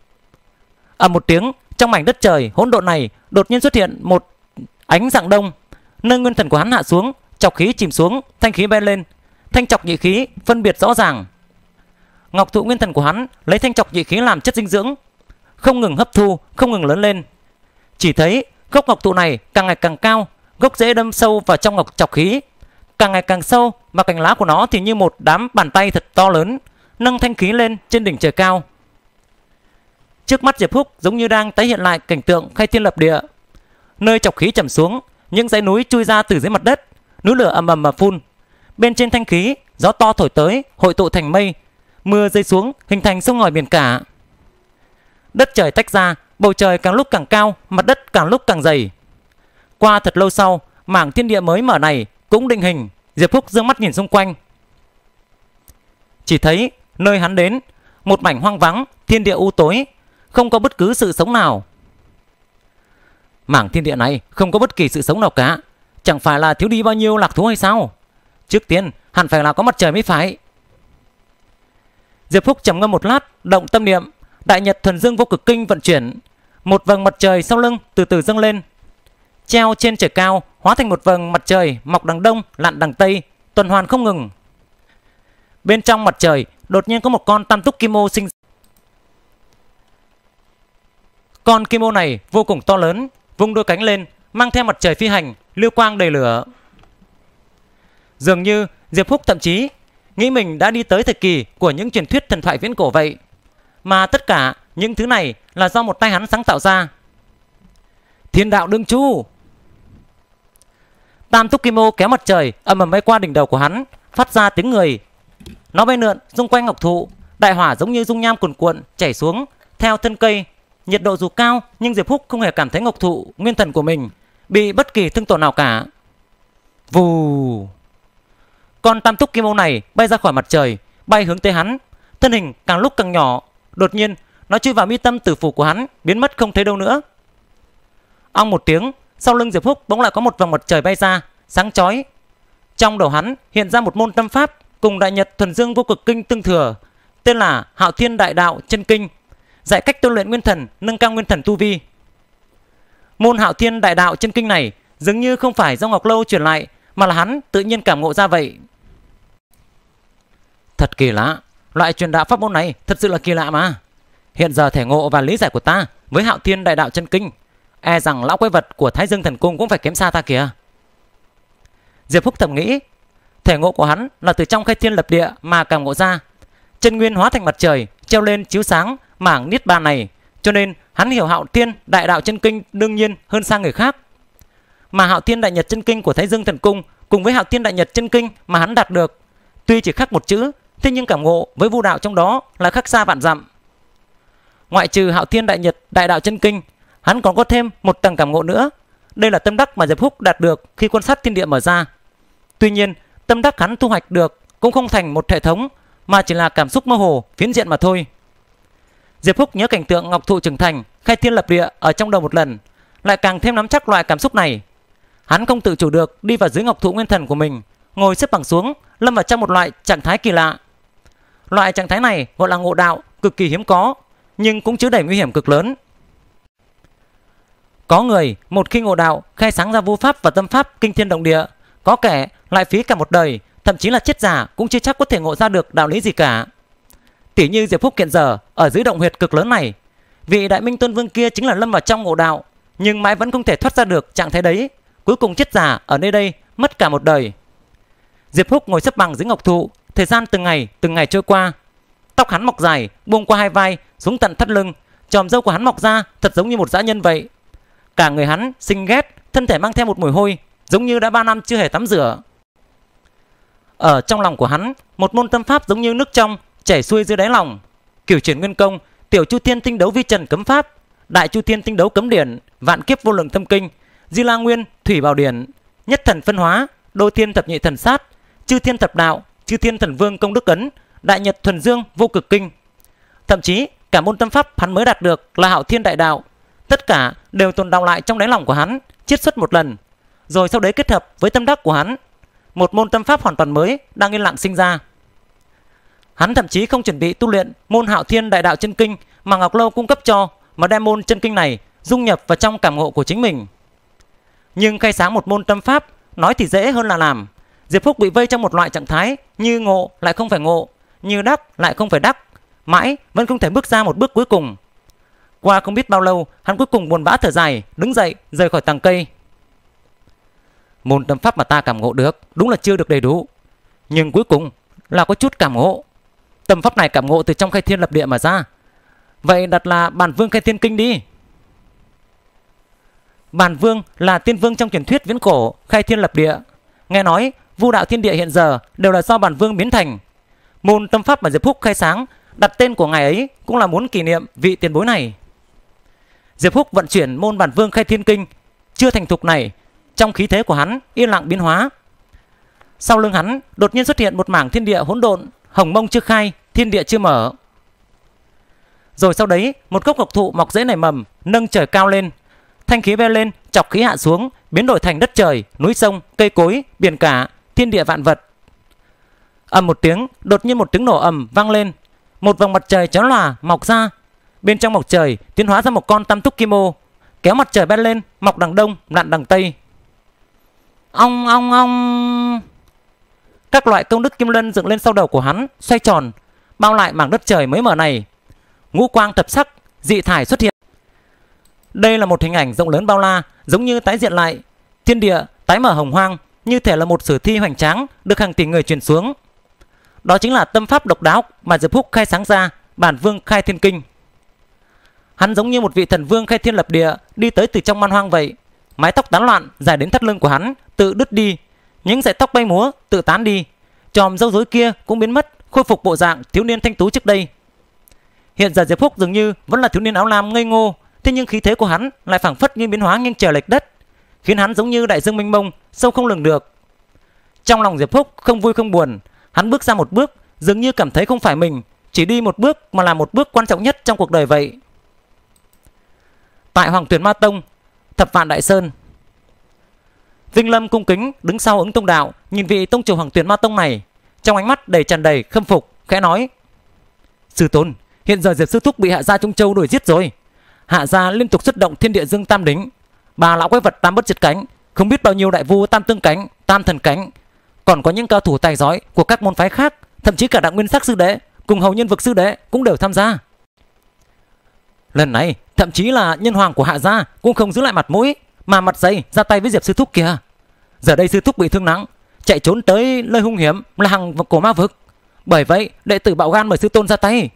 Ầm một tiếng, trong mảnh đất trời hỗn độn này đột nhiên xuất hiện một ánh rạng đông. Nơi nguyên thần của hắn hạ xuống, chọc khí chìm xuống, thanh khí bay lên, thanh chọc nhị khí phân biệt rõ ràng. Ngọc Thụ nguyên thần của hắn lấy thanh chọc nhị khí làm chất dinh dưỡng, không ngừng hấp thu, không ngừng lớn lên. Chỉ thấy gốc Ngọc Thụ này càng ngày càng cao, gốc rễ đâm sâu vào trong chọc khí, càng ngày càng sâu, mà cành lá của nó thì như một đám bàn tay thật to lớn, nâng thanh khí lên trên đỉnh trời cao. Trước mắt Diệp Phúc giống như đang tái hiện lại cảnh tượng khai thiên lập địa. Nơi chọc khí trầm xuống, những dãy núi chui ra từ dưới mặt đất, núi lửa ầm ầm mà phun. Bên trên thanh khí, gió to thổi tới, hội tụ thành mây, mưa rơi xuống hình thành sông ngòi biển cả. Đất trời tách ra, bầu trời càng lúc càng cao, mặt đất càng lúc càng dày. Qua thật lâu sau, mảng thiên địa mới mở này cũng định hình. Diệp Phúc giương mắt nhìn xung quanh, chỉ thấy nơi hắn đến một mảnh hoang vắng, thiên địa u tối, không có bất cứ sự sống nào. Mảng thiên địa này không có bất kỳ sự sống nào cả, chẳng phải là thiếu đi bao nhiêu lạc thú hay sao? Trước tiên hẳn phải là có mặt trời mới phải. Diệp Phúc trầm ngâm một lát, động tâm niệm, Đại Nhật Thuần Dương Vô Cực Kinh vận chuyển, một vầng mặt trời sau lưng từ từ dâng lên, treo trên trời cao, hóa thành một vầng mặt trời mọc đằng đông lặn đằng tây, tuần hoàn không ngừng. Bên trong mặt trời đột nhiên có một con tam túc kim ô sinh. Con kim ô này vô cùng to lớn, vung đôi cánh lên, mang theo mặt trời phi hành, lưu quang đầy lửa. Dường như Diệp Phúc thậm chí nghĩ mình đã đi tới thời kỳ của những truyền thuyết thần thoại viễn cổ vậy, mà tất cả những thứ này là do một tay hắn sáng tạo ra. Thiên đạo đương chu. Tam túc kim ô kéo mặt trời ầm ầm bay qua đỉnh đầu của hắn, phát ra tiếng người. Nó bay lượn xung quanh ngọc thụ, đại hỏa giống như dung nham cuồn cuộn chảy xuống theo thân cây. Nhiệt độ dù cao nhưng Diệp Phúc không hề cảm thấy ngọc thụ nguyên thần của mình bị bất kỳ thương tổn nào cả. Vù! Con tam túc kim ô này bay ra khỏi mặt trời, bay hướng tới hắn, thân hình càng lúc càng nhỏ. Đột nhiên nó chui vào mi tâm tử phủ của hắn, biến mất không thấy đâu nữa. Ong một tiếng, sau lưng Diệp Phúc bỗng lại có một vòng mặt trời bay ra, sáng chói. Trong đầu hắn hiện ra một môn tâm pháp cùng Đại Nhật Thuần Dương Vô Cực Kinh tương thừa, tên là Hạo Thiên Đại Đạo Chân Kinh, dạy cách tu luyện nguyên thần, nâng cao nguyên thần tu vi. Môn Hạo Thiên Đại Đạo Chân Kinh này dường như không phải do Ngọc Lâu truyền lại, mà là hắn tự nhiên cảm ngộ ra vậy. Thật kỳ lạ, loại truyền đạo pháp môn này thật sự là kỳ lạ mà. Hiện giờ thể ngộ và lý giải của ta với Hạo Thiên Đại Đạo Chân Kinh, e rằng lão quái vật của Thái Dương Thần Cung cũng phải kém xa ta kìa. Diệp Phúc thầm nghĩ, thể ngộ của hắn là từ trong khai thiên lập địa mà cảm ngộ ra. Chân nguyên hóa thành mặt trời treo lên chiếu sáng mảng niết bàn này, cho nên hắn hiểu Hạo Thiên Đại Đạo Chân Kinh đương nhiên hơn xa người khác. Mà Hạo Thiên Đại Nhật Chân Kinh của Thái Dương Thần Cung cùng với Hạo Thiên Đại Nhật Chân Kinh mà hắn đạt được, tuy chỉ khác một chữ, thế nhưng cảm ngộ với vu đạo trong đó là khác xa vạn dặm. Ngoại trừ Hạo Thiên Đại Nhật Đại Đạo Chân Kinh, hắn còn có thêm một tầng cảm ngộ nữa. Đây là tâm đắc mà Diệp Phúc đạt được khi quan sát thiên địa mở ra. Tuy nhiên, tâm đắc hắn thu hoạch được cũng không thành một hệ thống, mà chỉ là cảm xúc mơ hồ, phiến diện mà thôi. Diệp Phúc nhớ cảnh tượng ngọc thụ trưởng thành, khai thiên lập địa ở trong đầu một lần, lại càng thêm nắm chắc loại cảm xúc này. Hắn không tự chủ được đi vào dưới ngọc thụ nguyên thần của mình, ngồi xếp bằng xuống, lâm vào trong một loại trạng thái kỳ lạ. Loại trạng thái này gọi là ngộ đạo, cực kỳ hiếm có, nhưng cũng chứa đầy nguy hiểm cực lớn. Có người một khi ngộ đạo khai sáng ra vu pháp và tâm pháp kinh thiên động địa, có kẻ lại phí cả một đời, thậm chí là chết giả cũng chưa chắc có thể ngộ ra được đạo lý gì cả. Tỉ như Diệp Phúc hiện giờ ở dưới động huyệt cực lớn này, vị Đại Minh Tôn Vương kia chính là lâm vào trong ngộ đạo, nhưng mãi vẫn không thể thoát ra được trạng thái đấy, cuối cùng chết giả ở nơi đây mất cả một đời. Diệp Phúc ngồi xếp bằng dưới ngọc thụ, thời gian từng ngày trôi qua. Tóc hắn mọc dài buông qua hai vai xuống tận thắt lưng, chòm râu của hắn mọc ra thật giống như một dã nhân vậy. Cả người hắn xinh ghét, thân thể mang theo một mùi hôi, giống như đã 3 năm chưa hề tắm rửa. Ở trong lòng của hắn, một môn tâm pháp giống như nước trong chảy xuôi dưới đáy lòng. Cửu chuyển nguyên công, Tiểu Chu Thiên Tinh Đấu Vi Trần cấm pháp, Đại Chu Thiên Tinh Đấu cấm điển, Vạn Kiếp Vô Lượng Tâm Kinh, Di La Nguyên Thủy Bảo Điển, Nhất Thần Phân Hóa, Đô Thiên Thập Nhị Thần Sát, Chư Thiên Thập Đạo, Chư Thiên Thần Vương Công Đức Ấn, Đại Nhật Thuần Dương Vô Cực Kinh. Thậm chí cả môn tâm pháp hắn mới đạt được là Hạo Thiên Đại Đạo, tất cả đều tồn đọng lại trong đáy lòng của hắn, chiết xuất một lần, rồi sau đấy kết hợp với tâm đắc của hắn, một môn tâm pháp hoàn toàn mới đang yên lặng sinh ra. Hắn thậm chí không chuẩn bị tu luyện môn Hạo Thiên Đại Đạo Chân Kinh mà Ngọc Lâu cung cấp cho, mà đem môn chân kinh này dung nhập vào trong cảm ngộ của chính mình. Nhưng khai sáng một môn tâm pháp nói thì dễ hơn là làm. Diệp Phúc bị vây trong một loại trạng thái như ngộ lại không phải ngộ, như đắc lại không phải đắc, mãi vẫn không thể bước ra một bước cuối cùng. Qua không biết bao lâu, hắn cuối cùng buồn bã thở dài, đứng dậy rời khỏi tàng cây. Môn tâm pháp mà ta cảm ngộ được đúng là chưa được đầy đủ, nhưng cuối cùng là có chút cảm ngộ. Tâm pháp này cảm ngộ từ trong khai thiên lập địa mà ra, vậy đặt là Bản Vương Khai Thiên Kinh đi. Bản Vương là tiên vương trong truyền thuyết viễn cổ khai thiên lập địa. Nghe nói vu đạo thiên địa hiện giờ đều là do Bản Vương biến thành. Môn tâm pháp mà Diệp Phúc khai sáng, đặt tên của ngài ấy cũng là muốn kỷ niệm vị tiền bối này. Diệp Phúc vận chuyển môn Bản Vương Khai Thiên Kinh chưa thành thục này, trong khí thế của hắn yên lặng biến hóa. Sau lưng hắn đột nhiên xuất hiện một mảng thiên địa hỗn độn, hồng mông chưa khai, thiên địa chưa mở. Rồi sau đấy một gốc ngọc thụ mọc rễ nảy mầm, nâng trời cao lên, thanh khí bay lên, chọc khí hạ xuống, biến đổi thành đất trời, núi sông, cây cối, biển cả, thiên địa vạn vật. Ầm một tiếng, đột nhiên một tiếng nổ ầm vang lên, một vòng mặt trời chói lòa mọc ra. Bên trong mặt trời tiến hóa ra một con tam túc kim ô, kéo mặt trời bay lên, mọc đằng đông, lặn đằng tây. Ong ong ong. Các loại công đức kim lân dựng lên sau đầu của hắn, xoay tròn, bao lại mảng đất trời mới mở này. Ngũ quang thập sắc, dị thải xuất hiện. Đây là một hình ảnh rộng lớn bao la, giống như tái diện lại thiên địa tái mở hồng hoang, như thể là một sử thi hoành tráng được hàng tỷ người truyền xuống. Đó chính là tâm pháp độc đáo mà Diệp Phúc khai sáng ra, Bản Vương Khai Thiên Kinh. Hắn giống như một vị thần vương khai thiên lập địa đi tới từ trong man hoang vậy, mái tóc tán loạn dài đến thắt lưng của hắn tự đứt đi, những sợi tóc bay múa tự tán đi, chòm râu rối kia cũng biến mất, khôi phục bộ dạng thiếu niên thanh tú trước đây. Hiện giờ Diệp Phúc dường như vẫn là thiếu niên áo lam ngây ngô, thế nhưng khí thế của hắn lại phảng phất như biến hóa nghiêng trời lệch đất, khiến hắn giống như đại dương mênh mông sâu không lường được. Trong lòng Diệp Phúc không vui không buồn, hắn bước ra một bước, dường như cảm thấy không phải mình chỉ đi một bước mà là một bước quan trọng nhất trong cuộc đời vậy. Tại Hoàng Tuyền Ma Tông, Thập Vạn Đại Sơn, Vinh Lâm cung kính đứng sau Ứng Tông Đạo, nhìn vị tông chủ Hoàng Tuyền Ma Tông này, trong ánh mắt tràn đầy khâm phục, khẽ nói: "Sư tôn, hiện giờ Diệp sư thúc bị Hạ gia Trung Châu đuổi giết rồi. Hạ gia liên tục xuất động Thiên Địa Dương Tam Đính, ba lão quái vật Tam Bất Diệt Cánh, không biết bao nhiêu đại vu Tam Tương Cánh, Tam Thần Cánh, còn có những cao thủ tài giỏi của các môn phái khác, thậm chí cả Đặng Nguyên Sắc sư đệ cùng Hầu Nhân Vực sư đệ cũng đều tham gia. Lần này thậm chí là nhân hoàng của Hạ gia cũng không giữ lại mặt mũi mà mặt dày ra tay với Diệp sư thúc kìa. Giờ đây sư thúc bị thương nặng, chạy trốn tới nơi hung hiểm là Hằng và Cổ Ma Vực. Bởi vậy đệ tử bạo gan mời sư tôn ra tay."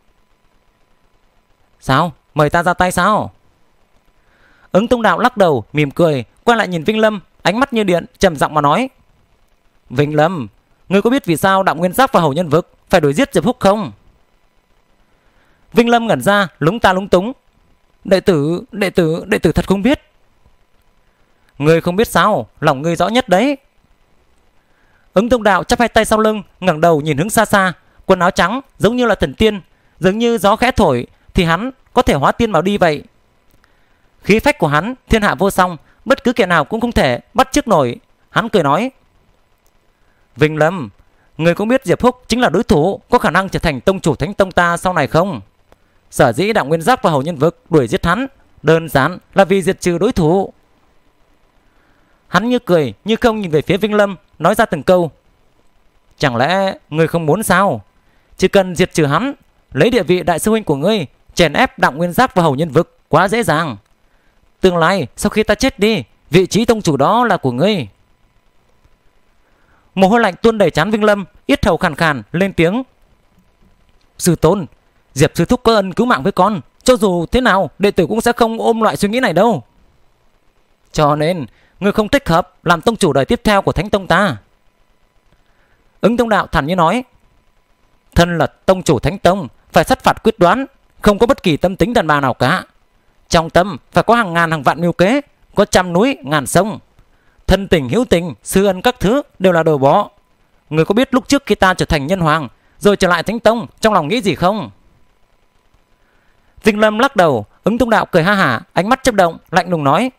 "Sao? Mời ta ra tay sao?" Ứng Tông Đạo lắc đầu mỉm cười, quay lại nhìn Vinh Lâm, ánh mắt như điện, trầm giọng mà nói: "Vinh Lâm, ngươi có biết vì sao Đặng Nguyên Giác và Hầu Nhân Vực phải đuổi giết Diệp Phúc không?" Vinh Lâm ngẩn ra, lúng ta lúng túng: Đệ tử thật không biết." "Ngươi không biết sao? Lòng ngươi rõ nhất đấy." Ứng Tông Đạo chắp hai tay sau lưng, ngẩng đầu nhìn hướng xa xa, quần áo trắng giống như là thần tiên, dường như gió khẽ thổi thì hắn có thể hóa tiên mà đi vậy. Khí phách của hắn thiên hạ vô song, bất cứ kẻ nào cũng không thể bắt chước nổi. Hắn cười nói: "Vinh Lâm, người cũng biết Diệp Phúc chính là đối thủ có khả năng trở thành tông chủ Thánh Tông ta sau này không? Sở dĩ Đặng Nguyên Giác và Hầu Nhân Vực đuổi giết hắn đơn giản là vì diệt trừ đối thủ." Hắn như cười như không nhìn về phía Vinh Lâm, nói ra từng câu: "Chẳng lẽ ngươi không muốn sao? Chỉ cần diệt trừ hắn, lấy địa vị đại sư huynh của ngươi chèn ép Đặng Nguyên Giác và Hầu Nhân Vực quá dễ dàng. Tương lai sau khi ta chết đi, vị trí tông chủ đó là của ngươi." Mồ hôi lạnh tuôn đầy trán Vinh Lâm, yết hầu khàn khàn lên tiếng: "Sư tôn, Diệp sư thúc có ân cứu mạng với con, cho dù thế nào đệ tử cũng sẽ không ôm loại suy nghĩ này đâu. Cho nên ngươi không thích hợp làm tông chủ đời tiếp theo của Thánh Tông ta." Ứng Tông Đạo thản nhiên nói: "Thân là tông chủ Thánh Tông, phải sát phạt quyết đoán, không có bất kỳ tâm tính đàn bà nào cả. Trong tâm phải có hàng ngàn hàng vạn mưu kế, có trăm núi ngàn sông. Thân tình hữu tình, sư ân các thứ đều là đồ bỏ. Người có biết lúc trước khi ta trở thành nhân hoàng rồi trở lại Thánh Tông, trong lòng nghĩ gì không?" Vinh Lâm lắc đầu. Ứng Tông Đạo cười ha hả, ánh mắt chớp động, lạnh lùng nói: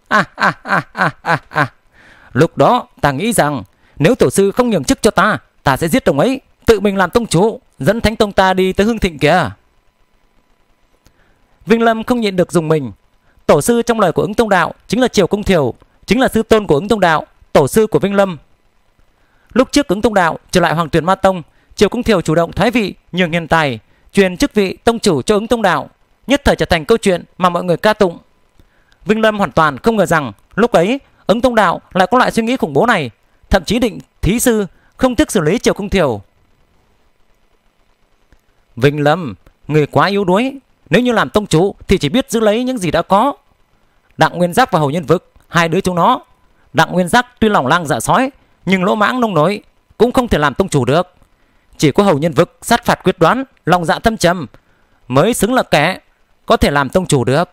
Lúc đó ta nghĩ rằng nếu tổ sư không nhường chức cho ta, ta sẽ giết ông ấy, tự mình làm tông chủ, dẫn Thánh Tông ta đi tới hưng thịnh kìa." Vinh Lâm không nhịn được dùng mình. Tổ sư trong lời của Ứng Tông Đạo chính là Triều Công Thiểu, chính là sư tôn của Ứng Tông Đạo, tổ sư của Vinh Lâm. Lúc trước Ứng Tông Đạo trở lại Hoàng Tuyền Ma Tông, Triều Công Thiểu chủ động thoái vị nhường hiền tài, truyền chức vị tông chủ cho Ứng Tông Đạo, nhất thời trở thành câu chuyện mà mọi người ca tụng. Vinh Lâm hoàn toàn không ngờ rằng lúc ấy Ứng Tông Đạo lại có loại suy nghĩ khủng bố này, thậm chí định thí sư không tiếc xử lý Triều Công Thiểu. "Vinh Lâm, người quá yếu đuối, nếu như làm tông chủ thì chỉ biết giữ lấy những gì đã có. Đặng Nguyên Giác và Hầu Nhân Vực, hai đứa chúng nó, Đặng Nguyên Giác tuy lòng lang dạ sói nhưng lỗ mãng nông nổi, cũng không thể làm tông chủ được. Chỉ có Hầu Nhân Vực sát phạt quyết đoán, lòng dạ thâm trầm mới xứng là kẻ có thể làm tông chủ được."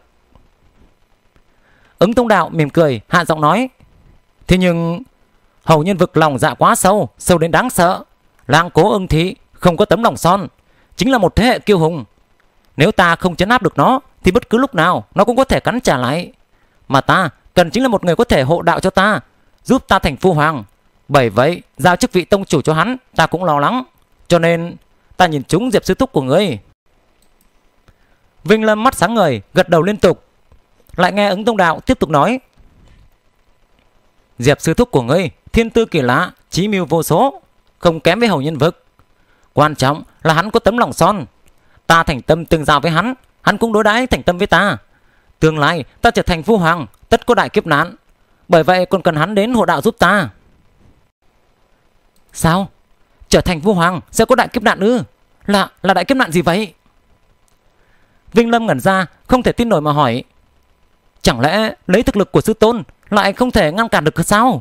Ứng Tông Đạo mỉm cười hạ giọng nói: "Thế nhưng Hầu Nhân Vực lòng dạ quá sâu, sâu đến đáng sợ. Lang Cố Ưng Thị không có tấm lòng son, chính là một thế hệ kiêu hùng. Nếu ta không trấn áp được nó thì bất cứ lúc nào nó cũng có thể cắn trả lại. Mà ta cần chính là một người có thể hộ đạo cho ta, giúp ta thành phu hoàng. Bởi vậy giao chức vị tông chủ cho hắn ta cũng lo lắng, cho nên ta nhìn trúng Diệp sư thúc của ngươi." Vinh Lâm mắt sáng ngời, gật đầu liên tục. Lại nghe Ứng Tông Đạo tiếp tục nói: "Diệp sư thúc của ngươi thiên tư kỳ lạ, chí mưu vô số, không kém với Hầu Nhân Vực. Quan trọng là hắn có tấm lòng son. Ta thành tâm tương giao với hắn, hắn cũng đối đãi thành tâm với ta. Tương lai ta trở thành phu hoàng, tất có đại kiếp nạn. Bởi vậy còn cần hắn đến hộ đạo giúp ta." "Sao? Trở thành phu hoàng sẽ có đại kiếp nạn ư? Là đại kiếp nạn gì vậy?" Vinh Lâm ngẩn ra, không thể tin nổi mà hỏi: Chẳng lẽ lấy thực lực của sư tôn lại không thể ngăn cản được sao?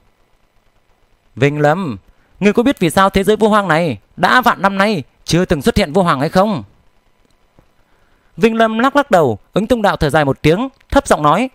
Vinh Lâm, ngươi có biết vì sao thế giới vô hoang này đã vạn năm nay chưa từng xuất hiện vô hoàng hay không? Vinh Lâm lắc lắc đầu. Ứng Tông Đạo thở dài một tiếng, thấp giọng nói: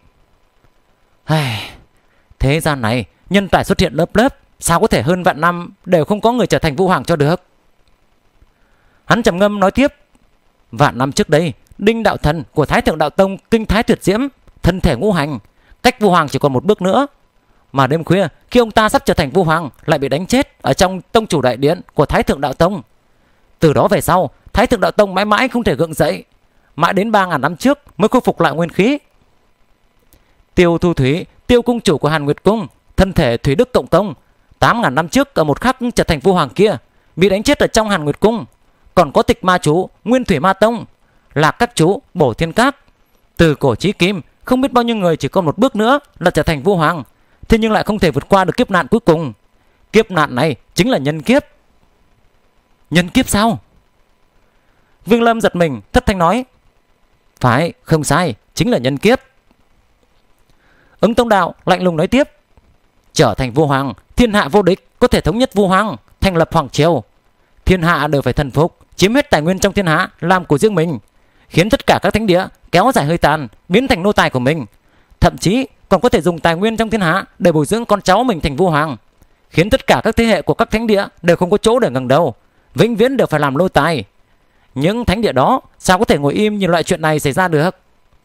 thế gian này nhân tài xuất hiện lớp lớp, sao có thể hơn vạn năm đều không có người trở thành vô hoàng cho được? Hắn trầm ngâm nói tiếp: vạn năm trước đây, Đinh Đạo Thần của Thái Thượng Đạo Tông kinh thái tuyệt diễm, thân thể ngũ hành, cách vô hoàng chỉ còn một bước nữa. Mà đêm khuya khi ông ta sắp trở thành vô hoàng lại bị đánh chết ở trong tông chủ đại điện của Thái Thượng Đạo Tông. Từ đó về sau, Thái Thượng Đạo Tông mãi mãi không thể gượng dậy, mãi đến 3.000 năm trước mới khôi phục lại nguyên khí. Tiêu Thu Thủy, Tiêu cung chủ của Hàn Nguyệt Cung, thân thể Thủy Đức Cộng Công, 8.000 năm trước ở một khắc trở thành vô hoàng kia bị đánh chết ở trong Hàn Nguyệt Cung. Còn có Tịch Ma Chú, Nguyên Thủy Ma Tông, Lạc Các Chú, Bổ Thiên Các, từ cổ chí kim không biết bao nhiêu người chỉ còn một bước nữa là trở thành vô hoàng, thế nhưng lại không thể vượt qua được kiếp nạn cuối cùng. Kiếp nạn này chính là nhân kiếp. Nhân kiếp sao? Vương Lâm giật mình, thất thanh nói: phải, không sai, chính là nhân kiếp. Ứng Tông Đạo lạnh lùng nói tiếp: trở thành vô hoàng, thiên hạ vô địch, có thể thống nhất vô hoàng, thành lập hoàng triều. Thiên hạ đều phải thần phục, chiếm hết tài nguyên trong thiên hạ làm của riêng mình, khiến tất cả các thánh địa kéo dài hơi tàn, biến thành nô tài của mình. Thậm chí còn có thể dùng tài nguyên trong thiên hạ để bồi dưỡng con cháu mình thành vô hoàng, khiến tất cả các thế hệ của các thánh địa đều không có chỗ để ngẩng đầu, vĩnh viễn đều phải làm nô tài. Những thánh địa đó sao có thể ngồi im nhìn loại chuyện này xảy ra được?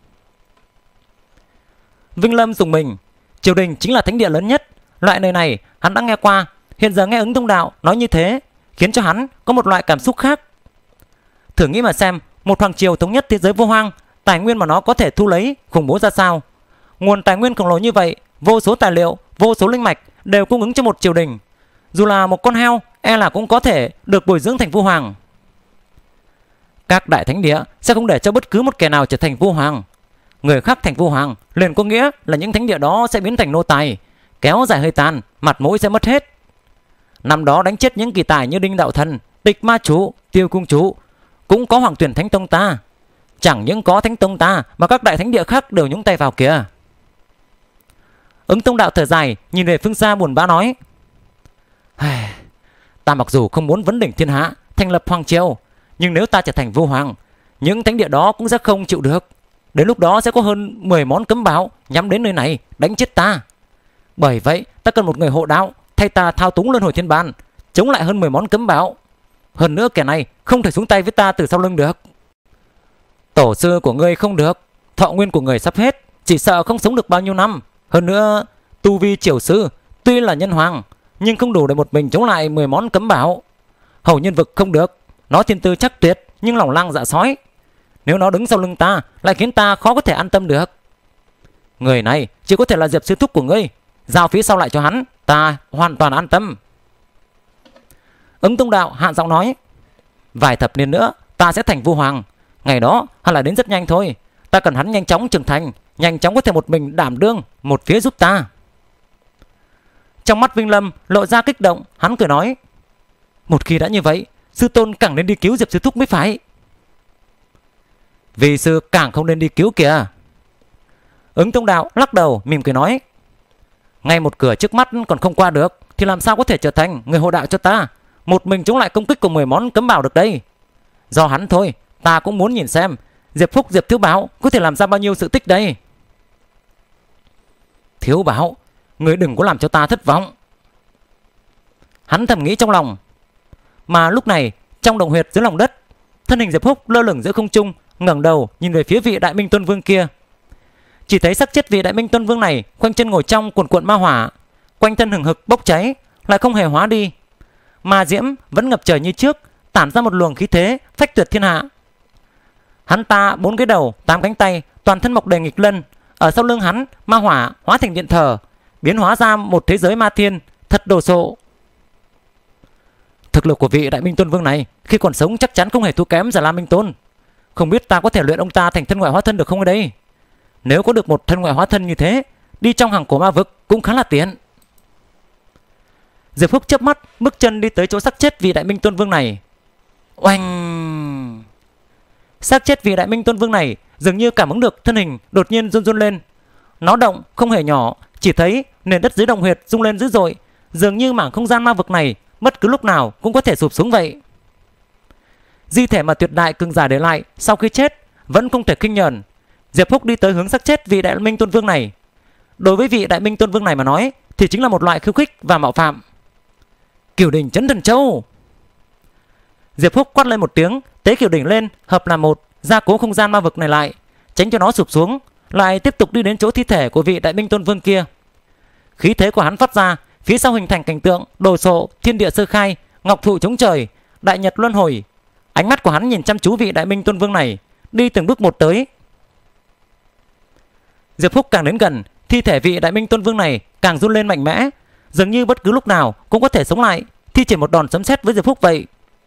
Vinh Lâm dùng mình. Triều đình chính là thánh địa lớn nhất, loại lời này hắn đã nghe qua. Hiện giờ nghe Ứng Tông Đạo nói như thế khiến cho hắn có một loại cảm xúc khác. Thử nghĩ mà xem, một hoàng triều thống nhất thế giới vô hoang, tài nguyên mà nó có thể thu lấy khủng bố ra sao. Nguồn tài nguyên khổng lồ như vậy, vô số tài liệu, vô số linh mạch đều cung ứng cho một triều đình. Dù là một con heo e là cũng có thể được bồi dưỡng thành vô hoàng. Các đại thánh địa sẽ không để cho bất cứ một kẻ nào trở thành vô hoàng. Người khác thành vô hoàng liền có nghĩa là những thánh địa đó sẽ biến thành nô tài, kéo dài hơi tàn, mặt mũi sẽ mất hết. Năm đó đánh chết những kỳ tài như Đinh Đạo Thần, Tịch Ma Chủ, Tiêu cung chủ, cũng có hoàng tuyển thánh tông ta. Chẳng những có thánh tông ta mà các đại thánh địa khác đều nhúng tay vào kìa. Ứng Tông Đạo thở dài, nhìn về phương xa buồn bã nói: ta mặc dù không muốn vấn đỉnh thiên hạ, thành lập hoàng triều, nhưng nếu ta trở thành vô hoàng, những thánh địa đó cũng sẽ không chịu được. Đến lúc đó sẽ có hơn 10 món cấm báo nhắm đến nơi này đánh chết ta. Bởi vậy ta cần một người hộ đạo thay ta thao túng luân hồi thiên bàn, chống lại hơn 10 món cấm báo. Hơn nữa kẻ này không thể xuống tay với ta từ sau lưng được. Tổ sư của ngươi không được, thọ nguyên của người sắp hết, chỉ sợ không sống được bao nhiêu năm. Hơn nữa tu vi triều sư tuy là nhân hoàng, nhưng không đủ để một mình chống lại 10 món cấm bảo. Hầu nhân vực không được, nó thiên tư chắc tuyệt nhưng lòng lang dạ sói. Nếu nó đứng sau lưng ta lại khiến ta khó có thể an tâm được. Người này chỉ có thể là Diệp sư thúc của ngươi, giao phía sau lại cho hắn, ta hoàn toàn an tâm. Ứng Tông Đạo hạ giọng nói: vài thập niên nữa ta sẽ thành vô hoàng. Ngày đó hẳn là đến rất nhanh thôi. Ta cần hắn nhanh chóng trưởng thành, nhanh chóng có thể một mình đảm đương một phía giúp ta. Trong mắt Vinh Lâm lộ ra kích động, hắn cười nói: một khi đã như vậy, sư tôn càng nên đi cứu Diệp sư thúc mới phải. Vì sư càng không nên đi cứu kìa. Ứng Tông Đạo lắc đầu mỉm cười nói: ngay một cửa trước mắt còn không qua được thì làm sao có thể trở thành người hộ đạo cho ta, một mình chống lại công kích của 10 món cấm bảo được đây. Do hắn thôi, ta cũng muốn nhìn xem Diệp Phúc, Diệp Thiếu Bảo có thể làm ra bao nhiêu sự tích đây. Thiếu Bảo, người đừng có làm cho ta thất vọng, hắn thầm nghĩ trong lòng. Mà lúc này trong động huyệt dưới lòng đất, thân hình Diệp Phúc lơ lửng giữa không trung, ngẩng đầu nhìn về phía vị Đại Minh Tuân Vương kia. Chỉ thấy xác chết vị Đại Minh Tuân Vương này khoanh chân ngồi trong cuồn cuộn ma hỏa, quanh thân hừng hực bốc cháy, lại không hề hóa đi. Ma diễm vẫn ngập trời như trước, tản ra một luồng khí thế phách tuyệt thiên hạ. Hắn ta 4 cái đầu, 8 cánh tay, toàn thân mọc đầy nghịch lân. Ở sau lưng hắn, ma hỏa hóa thành điện thờ, biến hóa ra một thế giới ma thiên thật đồ sộ. Thực lực của vị Đại Minh Tôn Vương này khi còn sống chắc chắn không hề thua kém Già Lam Minh Tôn. Không biết ta có thể luyện ông ta thành thân ngoại hóa thân được không ở đây? Nếu có được một thân ngoại hóa thân như thế, đi trong hàng cổ ma vực cũng khá là tiện. Diệp Phúc chớp mắt, bước chân đi tới chỗ xác chết vị Đại Minh Tôn Vương này. Oanh! Xác chết vị Đại Minh Tôn Vương này dường như cảm ứng được thân hình đột nhiên run run lên, Nó động không hề nhỏ, chỉ thấy nền đất dưới động huyệt rung lên dữ dội, dường như mảng không gian ma vực này bất cứ lúc nào cũng có thể sụp xuống vậy. Di thể mà tuyệt đại cường giả để lại sau khi chết vẫn không thể khinh nhờn. Diệp Húc đi tới hướng xác chết vị Đại Minh Tôn Vương này. Đối với vị Đại Minh Tôn Vương này mà nói thì chính là một loại khiêu khích và mạo phạm. Cửu đỉnh Chấn Thần Châu. Diệp Húc quát lên một tiếng, tế cửu đỉnh lên hợp làm một, gia cố không gian ma vực này lại, tránh cho nó sụp xuống, lại tiếp tục đi đến chỗ thi thể của vị Đại Minh Tôn Vương kia. Khí thế của hắn phát ra, phía sau hình thành cảnh tượng đồ sộ, thiên địa sơ khai, ngọc thụ chống trời, đại nhật luân hồi. Ánh mắt của hắn nhìn chăm chú vị Đại Minh Tôn Vương này, đi từng bước một tới. Diệp Húc càng đến gần, thi thể vị Đại Minh Tôn Vương này càng run lên mạnh mẽ, dường như bất cứ lúc nào cũng có thể sống lại, thi triển một đòn sấm sét với Diệp Húc vậy.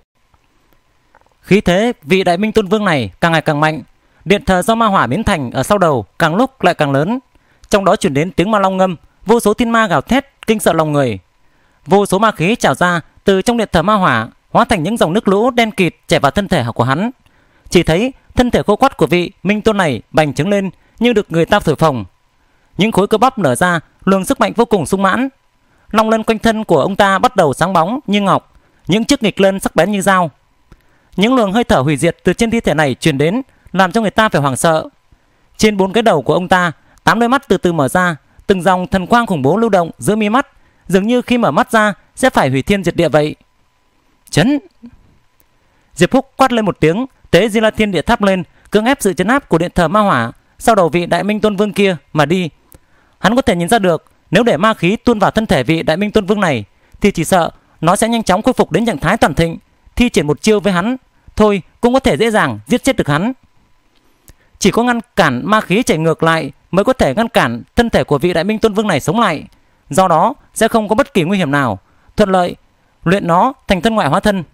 Khí thế vị Đại Minh Tôn Vương này càng ngày càng mạnh, điện thờ do ma hỏa biến thành ở sau đầu càng lúc lại càng lớn, trong đó truyền đến tiếng ma long ngâm, vô số thiên ma gào thét kinh sợ lòng người. Vô số ma khí trào ra từ trong điện thờ ma hỏa, hóa thành những dòng nước lũ đen kịt chảy vào thân thể của hắn. Chỉ thấy thân thể khô quắt của vị Minh Tôn này bành trướng lên như được người ta thổi phồng. Những khối cơ bắp nở ra, luồng sức mạnh vô cùng sung mãn. Long lân quanh thân của ông ta bắt đầu sáng bóng như ngọc, những chiếc nghịch lân sắc bén như dao. Những luồng hơi thở hủy diệt từ trên thi thể này truyền đến, làm cho người ta phải hoảng sợ. Trên 4 cái đầu của ông ta, 8 đôi mắt từ từ mở ra, từng dòng thần quang khủng bố lưu động giữa mi mắt, dường như khi mở mắt ra sẽ phải hủy thiên diệt địa vậy. Chấn! Diệp Húc quát lên một tiếng, tế Di La Thiên Địa Tháp lên, cưỡng ép sự chấn áp của điện thờ ma hỏa sau đầu vị Đại Minh Tôn Vương kia mà đi. Hắn có thể nhìn ra được, nếu để ma khí tuôn vào thân thể vị Đại Minh Tôn Vương này thì chỉ sợ nó sẽ nhanh chóng khôi phục đến trạng thái toàn thịnh, thi triển một chiêu với hắn thôi cũng có thể dễ dàng giết chết được hắn. Chỉ có ngăn cản ma khí chảy ngược lại mới có thể ngăn cản thân thể của vị Đại Minh Tôn Vương này sống lại, do đó sẽ không có bất kỳ nguy hiểm nào, thuận lợi luyện nó thành thân ngoại hóa thân.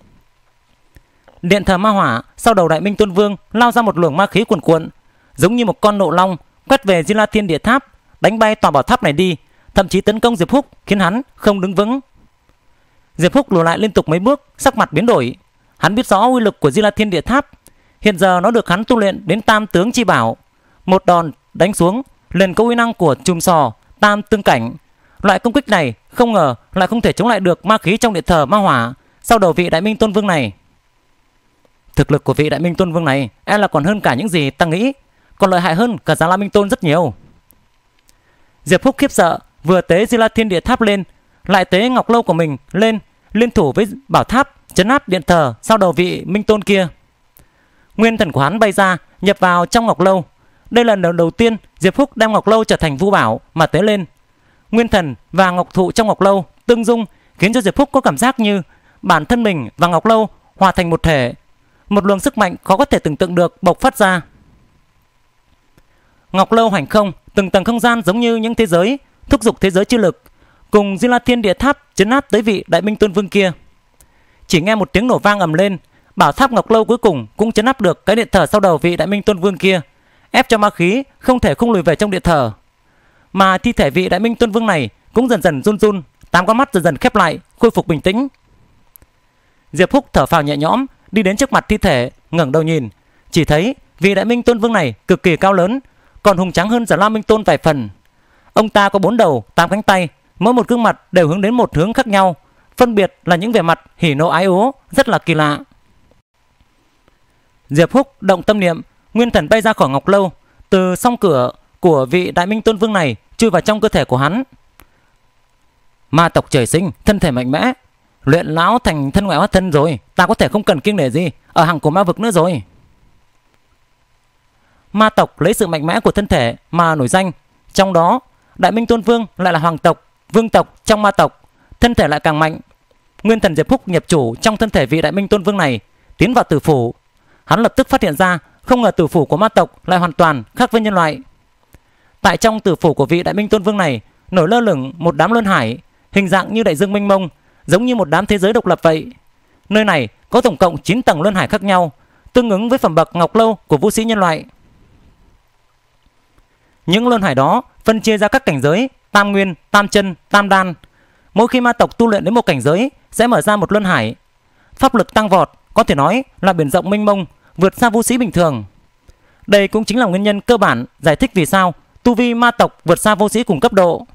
Điện thờ ma hỏa sau đầu Đại Minh Tôn Vương lao ra một luồng ma khí cuồn cuộn, giống như một con nộ long quét về Di La Thiên Địa Tháp, đánh bay tòa bảo tháp này đi, thậm chí tấn công Diệp Húc khiến hắn không đứng vững. Diệp Húc lùi lại liên tục mấy bước, sắc mặt biến đổi. Hắn biết rõ uy lực của Di La Thiên Địa Tháp, hiện giờ nó được hắn tu luyện đến Tam Tướng Chi Bảo, một đòn đánh xuống liền có uy năng của chùm sò tam tương cảnh. Loại công kích này không ngờ lại không thể chống lại được ma khí trong điện thờ ma hỏa sau đầu vị Đại Minh Tôn Vương này. Thực lực của vị Đại Minh Tôn Vương này e là còn hơn cả những gì ta nghĩ, còn lợi hại hơn cả Giáng La Minh Tôn rất nhiều. Diệp Húc khiếp sợ, vừa tế Di La Thiên Địa Tháp lên, lại tế ngọc lâu của mình lên, liên thủ với bảo tháp trấn áp điện thờ sau đầu vị Minh Tôn kia. Nguyên thần của hắn bay ra, nhập vào trong ngọc lâu. Đây là lần đầu tiên Diệp Húc đem ngọc lâu trở thành vu bảo mà tế lên. Nguyên thần và ngọc thụ trong ngọc lâu tương dung, khiến cho Diệp Húc có cảm giác như bản thân mình và ngọc lâu hòa thành một thể. Một luồng sức mạnh khó có thể tưởng tượng được bộc phát ra. Ngọc lâu hành không, từng tầng không gian giống như những thế giới, thúc giục thế giới chi lực, cùng Di La Thiên Địa Tháp trấn áp tới vị Đại Minh Tôn Vương kia. Chỉ nghe một tiếng nổ vang ầm lên, bảo tháp ngọc lâu cuối cùng cũng trấn áp được cái điện thờ sau đầu vị Đại Minh Tôn Vương kia, ép cho ma khí không thể không lùi về trong điện thờ. Mà thi thể vị Đại Minh Tôn Vương này cũng dần dần run run, 8 con mắt dần dần khép lại, khôi phục bình tĩnh. Diệp Húc thở phào nhẹ nhõm, đi đến trước mặt thi thể, ngẩng đầu nhìn, chỉ thấy vị Đại Minh Tôn Vương này cực kỳ cao lớn, còn hùng tráng hơn Giáng La Minh Tôn vài phần. Ông ta có 4 đầu, 8 cánh tay, mỗi một gương mặt đều hướng đến một hướng khác nhau, phân biệt là những vẻ mặt hỉ nộ ái ố rất là kỳ lạ. Diệp Húc động tâm niệm, nguyên thần bay ra khỏi ngọc lâu, từ song cửa của vị Đại Minh Tôn Vương này chui vào trong cơ thể của hắn. Ma tộc trời sinh, thân thể mạnh mẽ, luyện lão thành thân ngoại hóa thân rồi, ta có thể không cần kiêng nể gì ở hàng của ma vực nữa rồi. Ma tộc lấy sự mạnh mẽ của thân thể mà nổi danh, trong đó Đại Minh Tôn Vương lại là hoàng tộc, vương tộc trong ma tộc, thân thể lại càng mạnh. Nguyên thần Diệp Húc nhập chủ trong thân thể vị Đại Minh Tôn Vương này, tiến vào tử phủ. Hắn lập tức phát hiện ra, không ngờ tử phủ của ma tộc lại hoàn toàn khác với nhân loại. Tại trong tử phủ của vị Đại Minh Tôn Vương này nổi lơ lửng một đám luân hải, hình dạng như đại dương mênh mông, giống như một đám thế giới độc lập vậy. Nơi này có tổng cộng 9 tầng luân hải khác nhau, tương ứng với phẩm bậc ngọc lâu của vũ sĩ nhân loại. Những luân hải đó phân chia ra các cảnh giới tam nguyên, tam chân, tam đan. Mỗi khi ma tộc tu luyện đến một cảnh giới sẽ mở ra một luân hải, pháp lực tăng vọt, có thể nói là biển rộng mênh mông, vượt xa vũ sĩ bình thường. Đây cũng chính là nguyên nhân cơ bản giải thích vì sao tu vi ma tộc vượt xa vô sĩ cùng cấp độ.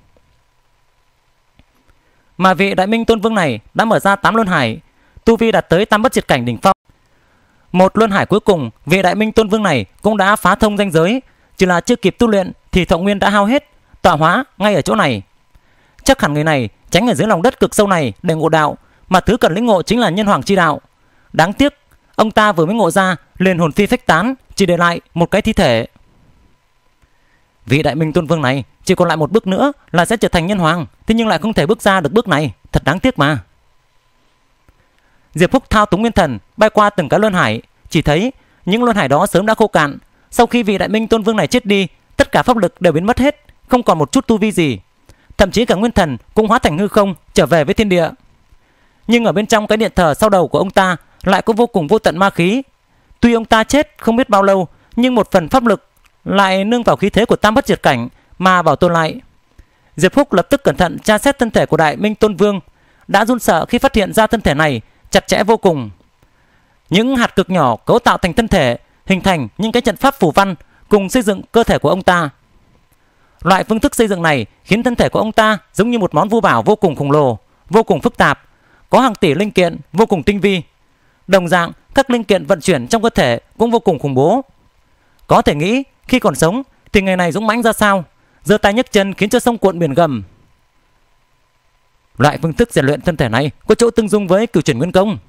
Mà vị Đại Minh Tôn Vương này đã mở ra 8 luân hải, tu vi đạt tới tam bất diệt cảnh đỉnh phong. Một luân hải cuối cùng, vị Đại Minh Tôn Vương này cũng đã phá thông ranh giới, chỉ là chưa kịp tu luyện thì thọ nguyên đã hao hết, tọa hóa ngay ở chỗ này. Chắc hẳn người này tránh ở dưới lòng đất cực sâu này để ngộ đạo, mà thứ cần lĩnh ngộ chính là nhân hoàng chi đạo. Đáng tiếc, ông ta vừa mới ngộ ra liền hồn phi phách tán, chỉ để lại một cái thi thể. Vị Đại Minh Tôn Vương này chỉ còn lại một bước nữa là sẽ trở thành nhân hoàng, thế nhưng lại không thể bước ra được bước này, thật đáng tiếc mà. Diệp Phúc thao túng nguyên thần bay qua từng cái luân hải, chỉ thấy những luân hải đó sớm đã khô cạn. Sau khi vị Đại Minh Tôn Vương này chết đi, tất cả pháp lực đều biến mất hết, không còn một chút tu vi gì, thậm chí cả nguyên thần cũng hóa thành hư không, trở về với thiên địa. Nhưng ở bên trong cái điện thờ sau đầu của ông ta lại có vô cùng vô tận ma khí. Tuy ông ta chết không biết bao lâu, nhưng một phần pháp lực lại nương vào khí thế của tam bất diệt cảnh mà bảo tồn lại. Diệp Phúc lập tức cẩn thận tra xét thân thể của Đại Minh Tôn Vương, đã run sợ khi phát hiện ra thân thể này chặt chẽ vô cùng. Những hạt cực nhỏ cấu tạo thành thân thể, hình thành những cái trận pháp phù văn cùng xây dựng cơ thể của ông ta. Loại phương thức xây dựng này khiến thân thể của ông ta giống như một món vu bảo vô cùng khổng lồ, vô cùng phức tạp, có hàng tỷ linh kiện vô cùng tinh vi. Đồng dạng, các linh kiện vận chuyển trong cơ thể cũng vô cùng khủng bố. Có thể nghĩ khi còn sống thì người này dũng mãnh ra sao, giơ tay nhấc chân khiến cho sông cuộn biển gầm. Loại phương thức rèn luyện thân thể này có chỗ tương dung với Cửu Chuyển Nguyên Công.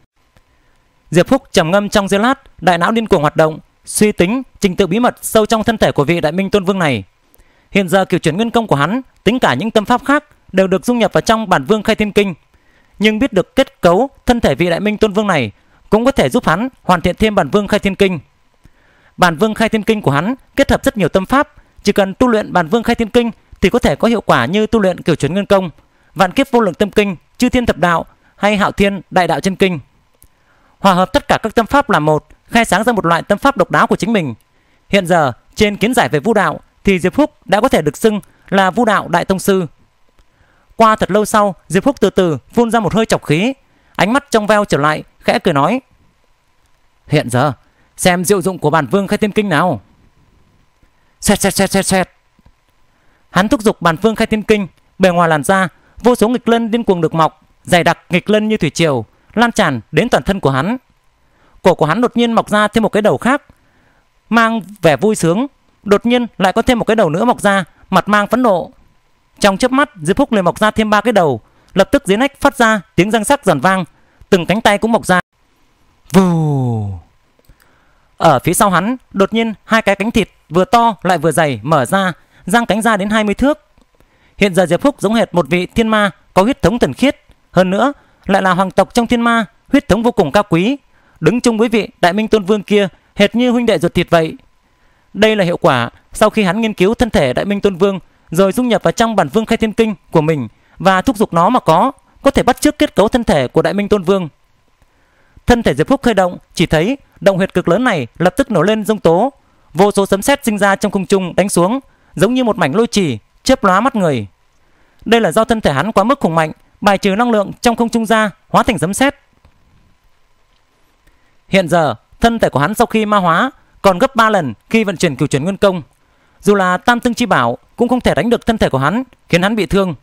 Diệp Phúc trầm ngâm trong giây lát, đại não điên cuồng hoạt động, suy tính trình tự bí mật sâu trong thân thể của vị Đại Minh Tôn Vương này. Hiện giờ Cửu Chuyển Nguyên Công của hắn, tính cả những tâm pháp khác đều được dung nhập vào trong Bản Vương Khai Thiên Kinh, nhưng biết được kết cấu thân thể vị Đại Minh Tôn Vương này cũng có thể giúp hắn hoàn thiện thêm Bản Vương Khai Thiên Kinh. Bản Vương Khai Thiên Kinh của hắn kết hợp rất nhiều tâm pháp, chỉ cần tu luyện Bản Vương Khai Thiên Kinh thì có thể có hiệu quả như tu luyện Cửu Chuyển Nguyên Công, Vạn Kiếp Vô Lượng Tâm Kinh, Chư Thiên Thập Đạo hay Hạo Thiên Đại Đạo Chân Kinh. Hòa hợp tất cả các tâm pháp làm một, khai sáng ra một loại tâm pháp độc đáo của chính mình. Hiện giờ trên kiến giải về Vu đạo thì Diệp Phúc đã có thể được xưng là Vu đạo đại tông sư. Qua thật lâu sau, Diệp Phúc từ từ phun ra một hơi trọc khí, ánh mắt trong veo trở lại, khẽ cười nói: "Hiện giờ xem diệu dụng của Bản Vương Khai Thiên Kinh nào." Xẹt xẹt xẹt xẹt xẹt. Hắn thúc giục Bản Vương Khai Thiên Kinh, bề ngoài làn da vô số nghịch lân điên cuồng được mọc, dày đặc nghịch lân như thủy triều lan tràn đến toàn thân của hắn. Cổ của hắn đột nhiên mọc ra thêm một cái đầu khác, mang vẻ vui sướng. Đột nhiên lại có thêm một cái đầu nữa mọc ra, mặt mang phẫn nộ. Trong chớp mắt, Diệp Phúc liền mọc ra thêm 3 cái đầu, lập tức dưới nách phát ra tiếng răng sắc giòn vang, từng cánh tay cũng mọc ra. Vù. Ở phía sau hắn, đột nhiên 2 cái cánh thịt vừa to lại vừa dày mở ra, giang cánh ra đến 20 thước. Hiện giờ Diệp Phúc giống hệt một vị thiên ma có huyết thống thuần khiết, hơn nữa lại là hoàng tộc trong thiên ma, huyết thống vô cùng cao quý, đứng chung với vị Đại Minh Tôn Vương kia hệt như huynh đệ ruột thịt vậy. Đây là hiệu quả sau khi hắn nghiên cứu thân thể Đại Minh Tôn Vương, rồi dung nhập vào trong Bản Vương Khai Thiên Kinh của mình và thúc giục nó mà có thể bắt chước kết cấu thân thể của Đại Minh Tôn Vương. Thân thể Diệp Phúc khơi động, chỉ thấy động huyệt cực lớn này lập tức nổ lên giông tố, vô số sấm sét sinh ra trong không trung đánh xuống, giống như một mảnh lôi chì chớp lóa mắt người. Đây là do thân thể hắn quá mức khủng mạnh, bài trừ năng lượng trong không trung ra, hóa thành sấm sét. Hiện giờ thân thể của hắn sau khi ma hóa còn gấp 3 lần khi vận chuyển Cửu Chuyển Nguyên Công, dù là Tam Tương Chi Bảo cũng không thể đánh được thân thể của hắn, khiến hắn bị thương.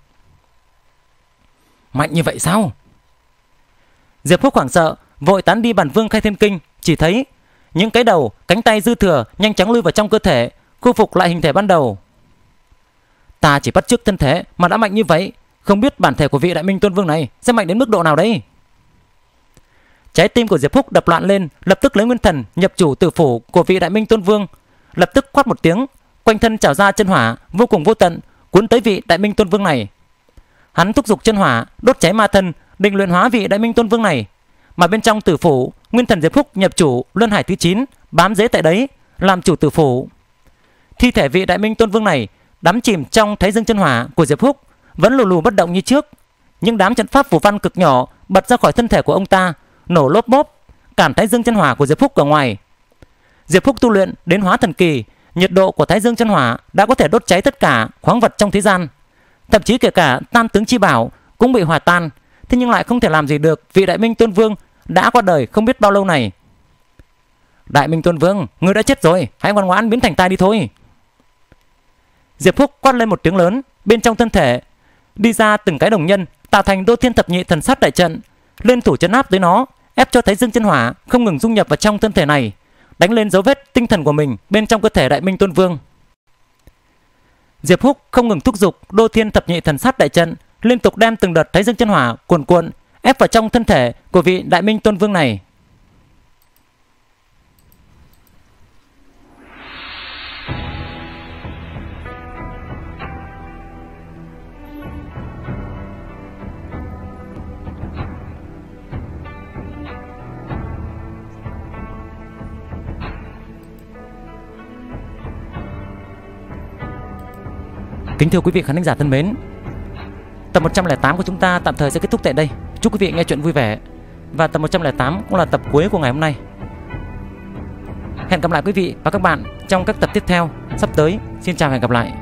Mạnh như vậy sao? Diệp Phúc hoảng sợ, vội tán đi Bản Vương Khai Thiên Kinh, chỉ thấy những cái đầu, cánh tay dư thừa nhanh chóng lui vào trong cơ thể, khôi phục lại hình thể ban đầu. Ta chỉ bắt chước thân thể mà đã mạnh như vậy, không biết bản thể của vị Đại Minh Tôn Vương này sẽ mạnh đến mức độ nào đây? Trái tim của Diệp Phúc đập loạn lên, lập tức lấy nguyên thần nhập chủ tử phủ của vị Đại Minh Tôn Vương, lập tức quát một tiếng, quanh thân trào ra chân hỏa vô cùng vô tận, cuốn tới vị Đại Minh Tôn Vương này. Hắn thúc giục chân hỏa đốt cháy ma thân, định luyện hóa vị Đại Minh Tôn Vương này. Mà bên trong tử phủ, nguyên thần Diệp Phúc nhập chủ luân hải thứ 9, bám rễ tại đấy, làm chủ tử phủ. Thi thể vị Đại Minh Tôn Vương này đắm chìm trong thái dương chân hỏa của Diệp Phúc, vẫn lù lù bất động như trước. Những đám trận pháp phù văn cực nhỏ bật ra khỏi thân thể của ông ta, nổ lốp bốp, cản thái dương chân hỏa của Diệp Phúc ở ngoài. Diệp Phúc tu luyện đến hóa thần kỳ, nhiệt độ của thái dương chân hỏa đã có thể đốt cháy tất cả khoáng vật trong thế gian, thậm chí kể cả Tam Tướng Chi Bảo cũng bị hòa tan. Thế nhưng lại không thể làm gì được vị Đại Minh Tôn Vương đã qua đời không biết bao lâu này. Đại Minh Tôn Vương, ngươi đã chết rồi, hãy ngoan ngoãn biến thành ta đi thôi. Diệp Phúc quát lên một tiếng lớn, bên trong thân thể đi ra từng cái đồng nhân, tạo thành Đô Thiên Thập Nhị Thần Sát đại trận, liên thủ trấn áp tới nó, ép cho Thái Dương Chân Hỏa không ngừng dung nhập vào trong thân thể này, đánh lên dấu vết tinh thần của mình bên trong cơ thể Đại Minh Tôn Vương. Diệp Phúc không ngừng thúc giục Đô Thiên Thập Nhị Thần Sát đại trận, liên tục đem từng đợt Thái Dương Chân Hỏa cuồn cuộn ép vào trong thân thể của vị Đại Minh Tôn Vương này. Kính thưa quý vị khán giả thân mến, tập 108 của chúng ta tạm thời sẽ kết thúc tại đây. Chúc quý vị nghe chuyện vui vẻ. Và tập 108 cũng là tập cuối của ngày hôm nay. Hẹn gặp lại quý vị và các bạn trong các tập tiếp theo sắp tới. Xin chào và hẹn gặp lại.